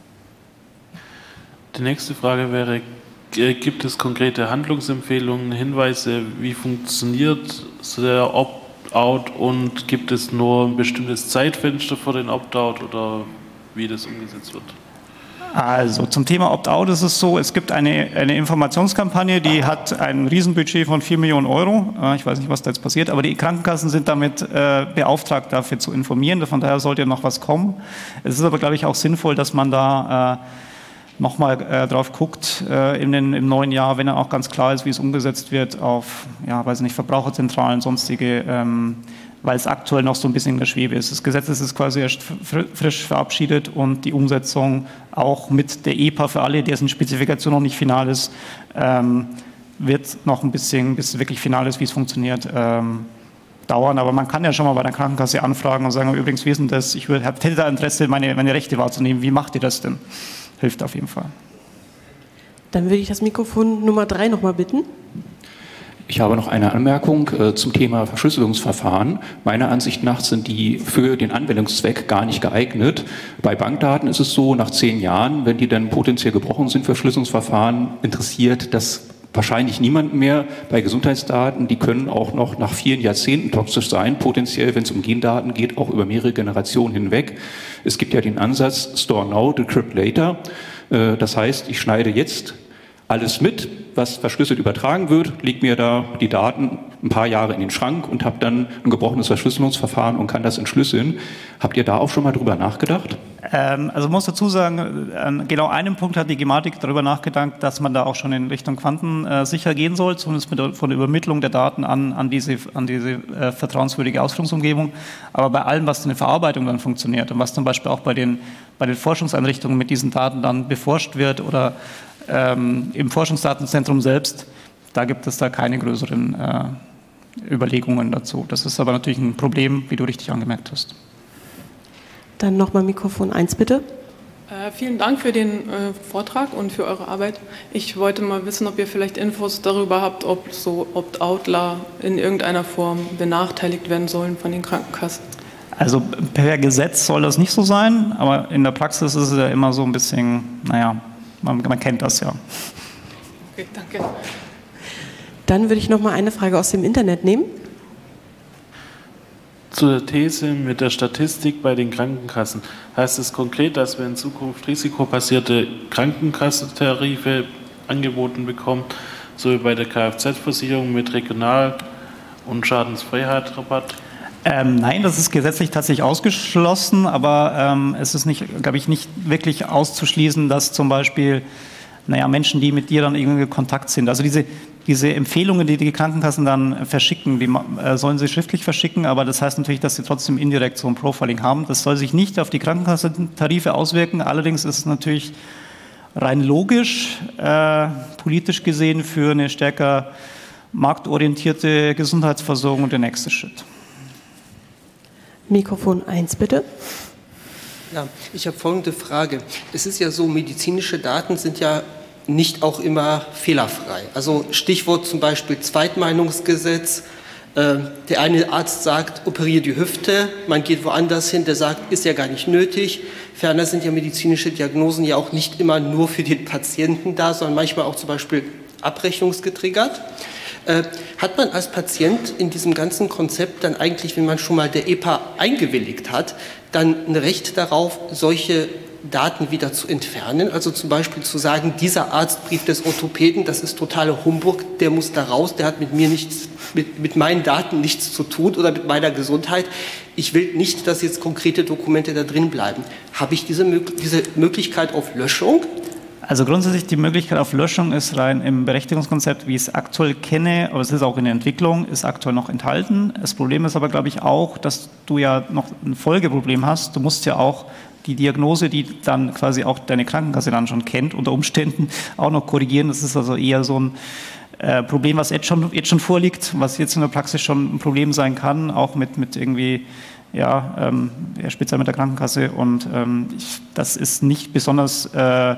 Die nächste Frage wäre, gibt es konkrete Handlungsempfehlungen, Hinweise, wie funktioniert der Opt-out und gibt es nur ein bestimmtes Zeitfenster für den Opt-out oder wie das umgesetzt wird? Also zum Thema Opt-out ist es so, es gibt eine, eine Informationskampagne, die hat ein Riesenbudget von vier Millionen Euro. Ich weiß nicht, was da jetzt passiert, aber die Krankenkassen sind damit äh, beauftragt, dafür zu informieren. Von daher sollte noch was kommen. Es ist aber, glaube ich, auch sinnvoll, dass man da äh, nochmal äh, drauf guckt äh, in den, im neuen Jahr, wenn dann auch ganz klar ist, wie es umgesetzt wird auf, ja, weiß nicht, Verbraucherzentralen, sonstige, ähm, weil es aktuell noch so ein bisschen in der Schwebe ist. Das Gesetz ist quasi erst frisch verabschiedet und die Umsetzung auch mit der E P A für alle, dessen Spezifikation noch nicht final ist, ähm, wird noch ein bisschen, bis es wirklich final ist, wie es funktioniert, ähm, dauern, aber man kann ja schon mal bei der Krankenkasse anfragen und sagen, übrigens, wie ist denn das? Ich würde, hätte da Interesse, meine, meine Rechte wahrzunehmen. Wie macht ihr das denn? Hilft auf jeden Fall. Dann würde ich das Mikrofon Nummer drei noch mal bitten. Ich habe noch eine Anmerkung äh, zum Thema Verschlüsselungsverfahren. Meiner Ansicht nach sind die für den Anwendungszweck gar nicht geeignet. Bei Bankdaten ist es so, nach zehn Jahren, wenn die dann potenziell gebrochen sind, Verschlüsselungsverfahren, interessiert das wahrscheinlich niemanden mehr. Bei Gesundheitsdaten, die können auch noch nach vielen Jahrzehnten toxisch sein, potenziell, wenn es um Gendaten geht, auch über mehrere Generationen hinweg. Es gibt ja den Ansatz Store Now, Decrypt Later. Äh, das heißt, ich schneide jetzt alles mit, was verschlüsselt übertragen wird, lege mir da die Daten ein paar Jahre in den Schrank und habe dann ein gebrochenes Verschlüsselungsverfahren und kann das entschlüsseln. Habt ihr da auch schon mal drüber nachgedacht? Ähm, also muss dazu sagen, an genau einem Punkt hat die Gematik darüber nachgedacht, dass man da auch schon in Richtung quantensicher gehen soll, zumindest mit der, von der Übermittlung der Daten an, an diese, an diese äh, vertrauenswürdige Ausführungsumgebung. Aber bei allem, was in der Verarbeitung dann funktioniert und was zum Beispiel auch bei den, bei den Forschungseinrichtungen mit diesen Daten dann beforscht wird oder ähm, im Forschungsdatenzentrum selbst, da gibt es da keine größeren äh, Überlegungen dazu. Das ist aber natürlich ein Problem, wie du richtig angemerkt hast. Dann nochmal Mikrofon eins, bitte. Äh, vielen Dank für den äh, Vortrag und für eure Arbeit. Ich wollte mal wissen, ob ihr vielleicht Infos darüber habt, ob so Opt-outler in irgendeiner Form benachteiligt werden sollen von den Krankenkassen. Also per Gesetz soll das nicht so sein, aber in der Praxis ist es ja immer so ein bisschen, naja, man, man kennt das ja. Okay, danke. Dann würde ich noch mal eine Frage aus dem Internet nehmen. Zur These mit der Statistik bei den Krankenkassen. Heißt es konkret, dass wir in Zukunft risikobasierte Krankenkassentarife angeboten bekommen, so wie bei der Kfz-Versicherung mit Regional- und Schadensfreiheit-Rabatt? Ähm, nein, das ist gesetzlich tatsächlich ausgeschlossen, aber ähm, es ist nicht, glaube ich, nicht wirklich auszuschließen, dass zum Beispiel, naja, Menschen, die mit dir dann irgendwie in Kontakt sind, also diese, diese Empfehlungen, die die Krankenkassen dann verschicken, die äh, sollen sie schriftlich verschicken, aber das heißt natürlich, dass sie trotzdem indirekt so ein Profiling haben. Das soll sich nicht auf die Krankenkassentarife auswirken, allerdings ist es natürlich rein logisch, äh, politisch gesehen, für eine stärker marktorientierte Gesundheitsversorgung der nächste Schritt. Mikrofon eins, bitte. Ja, ich habe folgende Frage. Es ist ja so, medizinische Daten sind ja nicht auch immer fehlerfrei. Also Stichwort zum Beispiel Zweitmeinungsgesetz. Äh, der eine Arzt sagt, operiere die Hüfte, man geht woanders hin, der sagt, ist ja gar nicht nötig. Ferner sind ja medizinische Diagnosen ja auch nicht immer nur für den Patienten da, sondern manchmal auch zum Beispiel abrechnungsgetriggert. Äh, hat man als Patient in diesem ganzen Konzept dann eigentlich, wenn man schon mal der E P A eingewilligt hat, dann ein Recht darauf, solche Daten wieder zu entfernen? Also zum Beispiel zu sagen, dieser Arztbrief des Orthopäden, das ist totale Humbug, der muss da raus, der hat mit mir nichts, mit, mit meinen Daten nichts zu tun oder mit meiner Gesundheit. Ich will nicht, dass jetzt konkrete Dokumente da drin bleiben. Habe ich diese, diese Möglichkeit auf Löschung? Also grundsätzlich die Möglichkeit auf Löschung ist rein im Berechtigungskonzept, wie ich es aktuell kenne, aber es ist auch in der Entwicklung, ist aktuell noch enthalten. Das Problem ist aber, glaube ich, auch, dass du ja noch ein Folgeproblem hast. Du musst ja auch die Diagnose, die dann quasi auch deine Krankenkasse dann schon kennt, unter Umständen auch noch korrigieren. Das ist also eher so ein äh, Problem, was jetzt schon, jetzt schon vorliegt, was jetzt in der Praxis schon ein Problem sein kann, auch mit, mit irgendwie, ja, ähm, speziell mit der Krankenkasse. Und ähm, ich, das ist nicht besonders äh,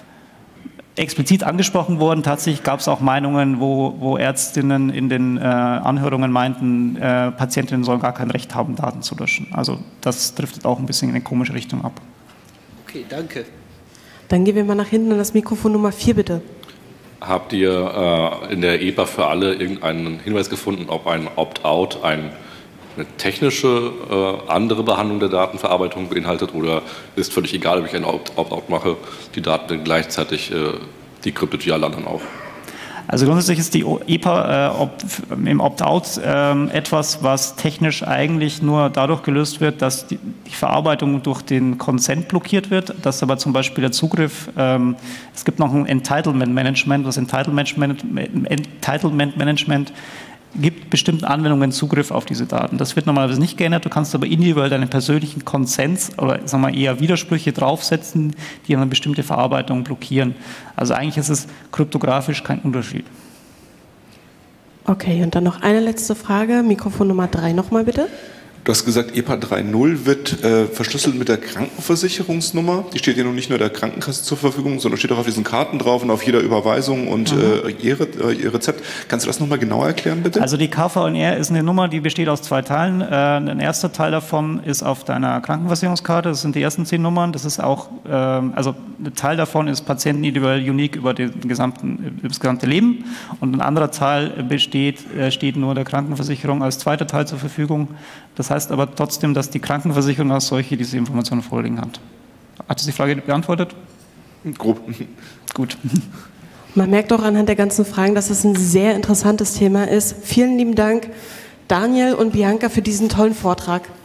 explizit angesprochen worden. Tatsächlich gab es auch Meinungen, wo, wo Ärztinnen in den äh, Anhörungen meinten, äh, Patientinnen sollen gar kein Recht haben, Daten zu löschen. Also das driftet auch ein bisschen in eine komische Richtung ab. Okay, danke. Dann gehen wir mal nach hinten an das Mikrofon Nummer vier, bitte. Habt ihr äh, in der E P A für alle irgendeinen Hinweis gefunden, ob ein Opt-out ein eine technische, äh, andere Behandlung der Datenverarbeitung beinhaltet, oder ist völlig egal, ob ich ein Opt-out mache, die Daten dann gleichzeitig äh, dekryptiert wie alle anderen auch? Also grundsätzlich ist die E P A äh, ob, im Opt-out äh, etwas, was technisch eigentlich nur dadurch gelöst wird, dass die, die Verarbeitung durch den Consent blockiert wird, dass aber zum Beispiel der Zugriff, ähm, es gibt noch ein Entitlement Management, das Entitlement Management, Entitlement Management gibt bestimmten Anwendungen Zugriff auf diese Daten. Das wird normalerweise nicht geändert. Du kannst aber individuell deinen persönlichen Konsens oder sagen wir eher Widersprüche draufsetzen, die eine bestimmte Verarbeitung blockieren. Also eigentlich ist es kryptografisch kein Unterschied. Okay, und dann noch eine letzte Frage. Mikrofon Nummer drei nochmal bitte. Du hast gesagt, E P A drei Punkt null wird äh, verschlüsselt mit der Krankenversicherungsnummer. Die steht ja nun nicht nur der Krankenkasse zur Verfügung, sondern steht auch auf diesen Karten drauf und auf jeder Überweisung und äh, ihr, äh, ihr Rezept. Kannst du das nochmal genauer erklären, bitte? Also die K V N R ist eine Nummer, die besteht aus zwei Teilen. Äh, ein erster Teil davon ist auf deiner Krankenversicherungskarte. Das sind die ersten zehn Nummern. Das ist auch, äh, also ein Teil davon ist patientenindividuell unique über, den gesamten, über das gesamte Leben. Und ein anderer Teil besteht, äh, steht nur der Krankenversicherung als zweiter Teil zur Verfügung. Das heißt aber trotzdem, dass die Krankenversicherung als solche diese Informationen vorliegen hat. Hat das die Frage beantwortet? Grob. Gut. Man merkt auch anhand der ganzen Fragen, dass es ein sehr interessantes Thema ist. Vielen lieben Dank, Daniel und Bianca, für diesen tollen Vortrag.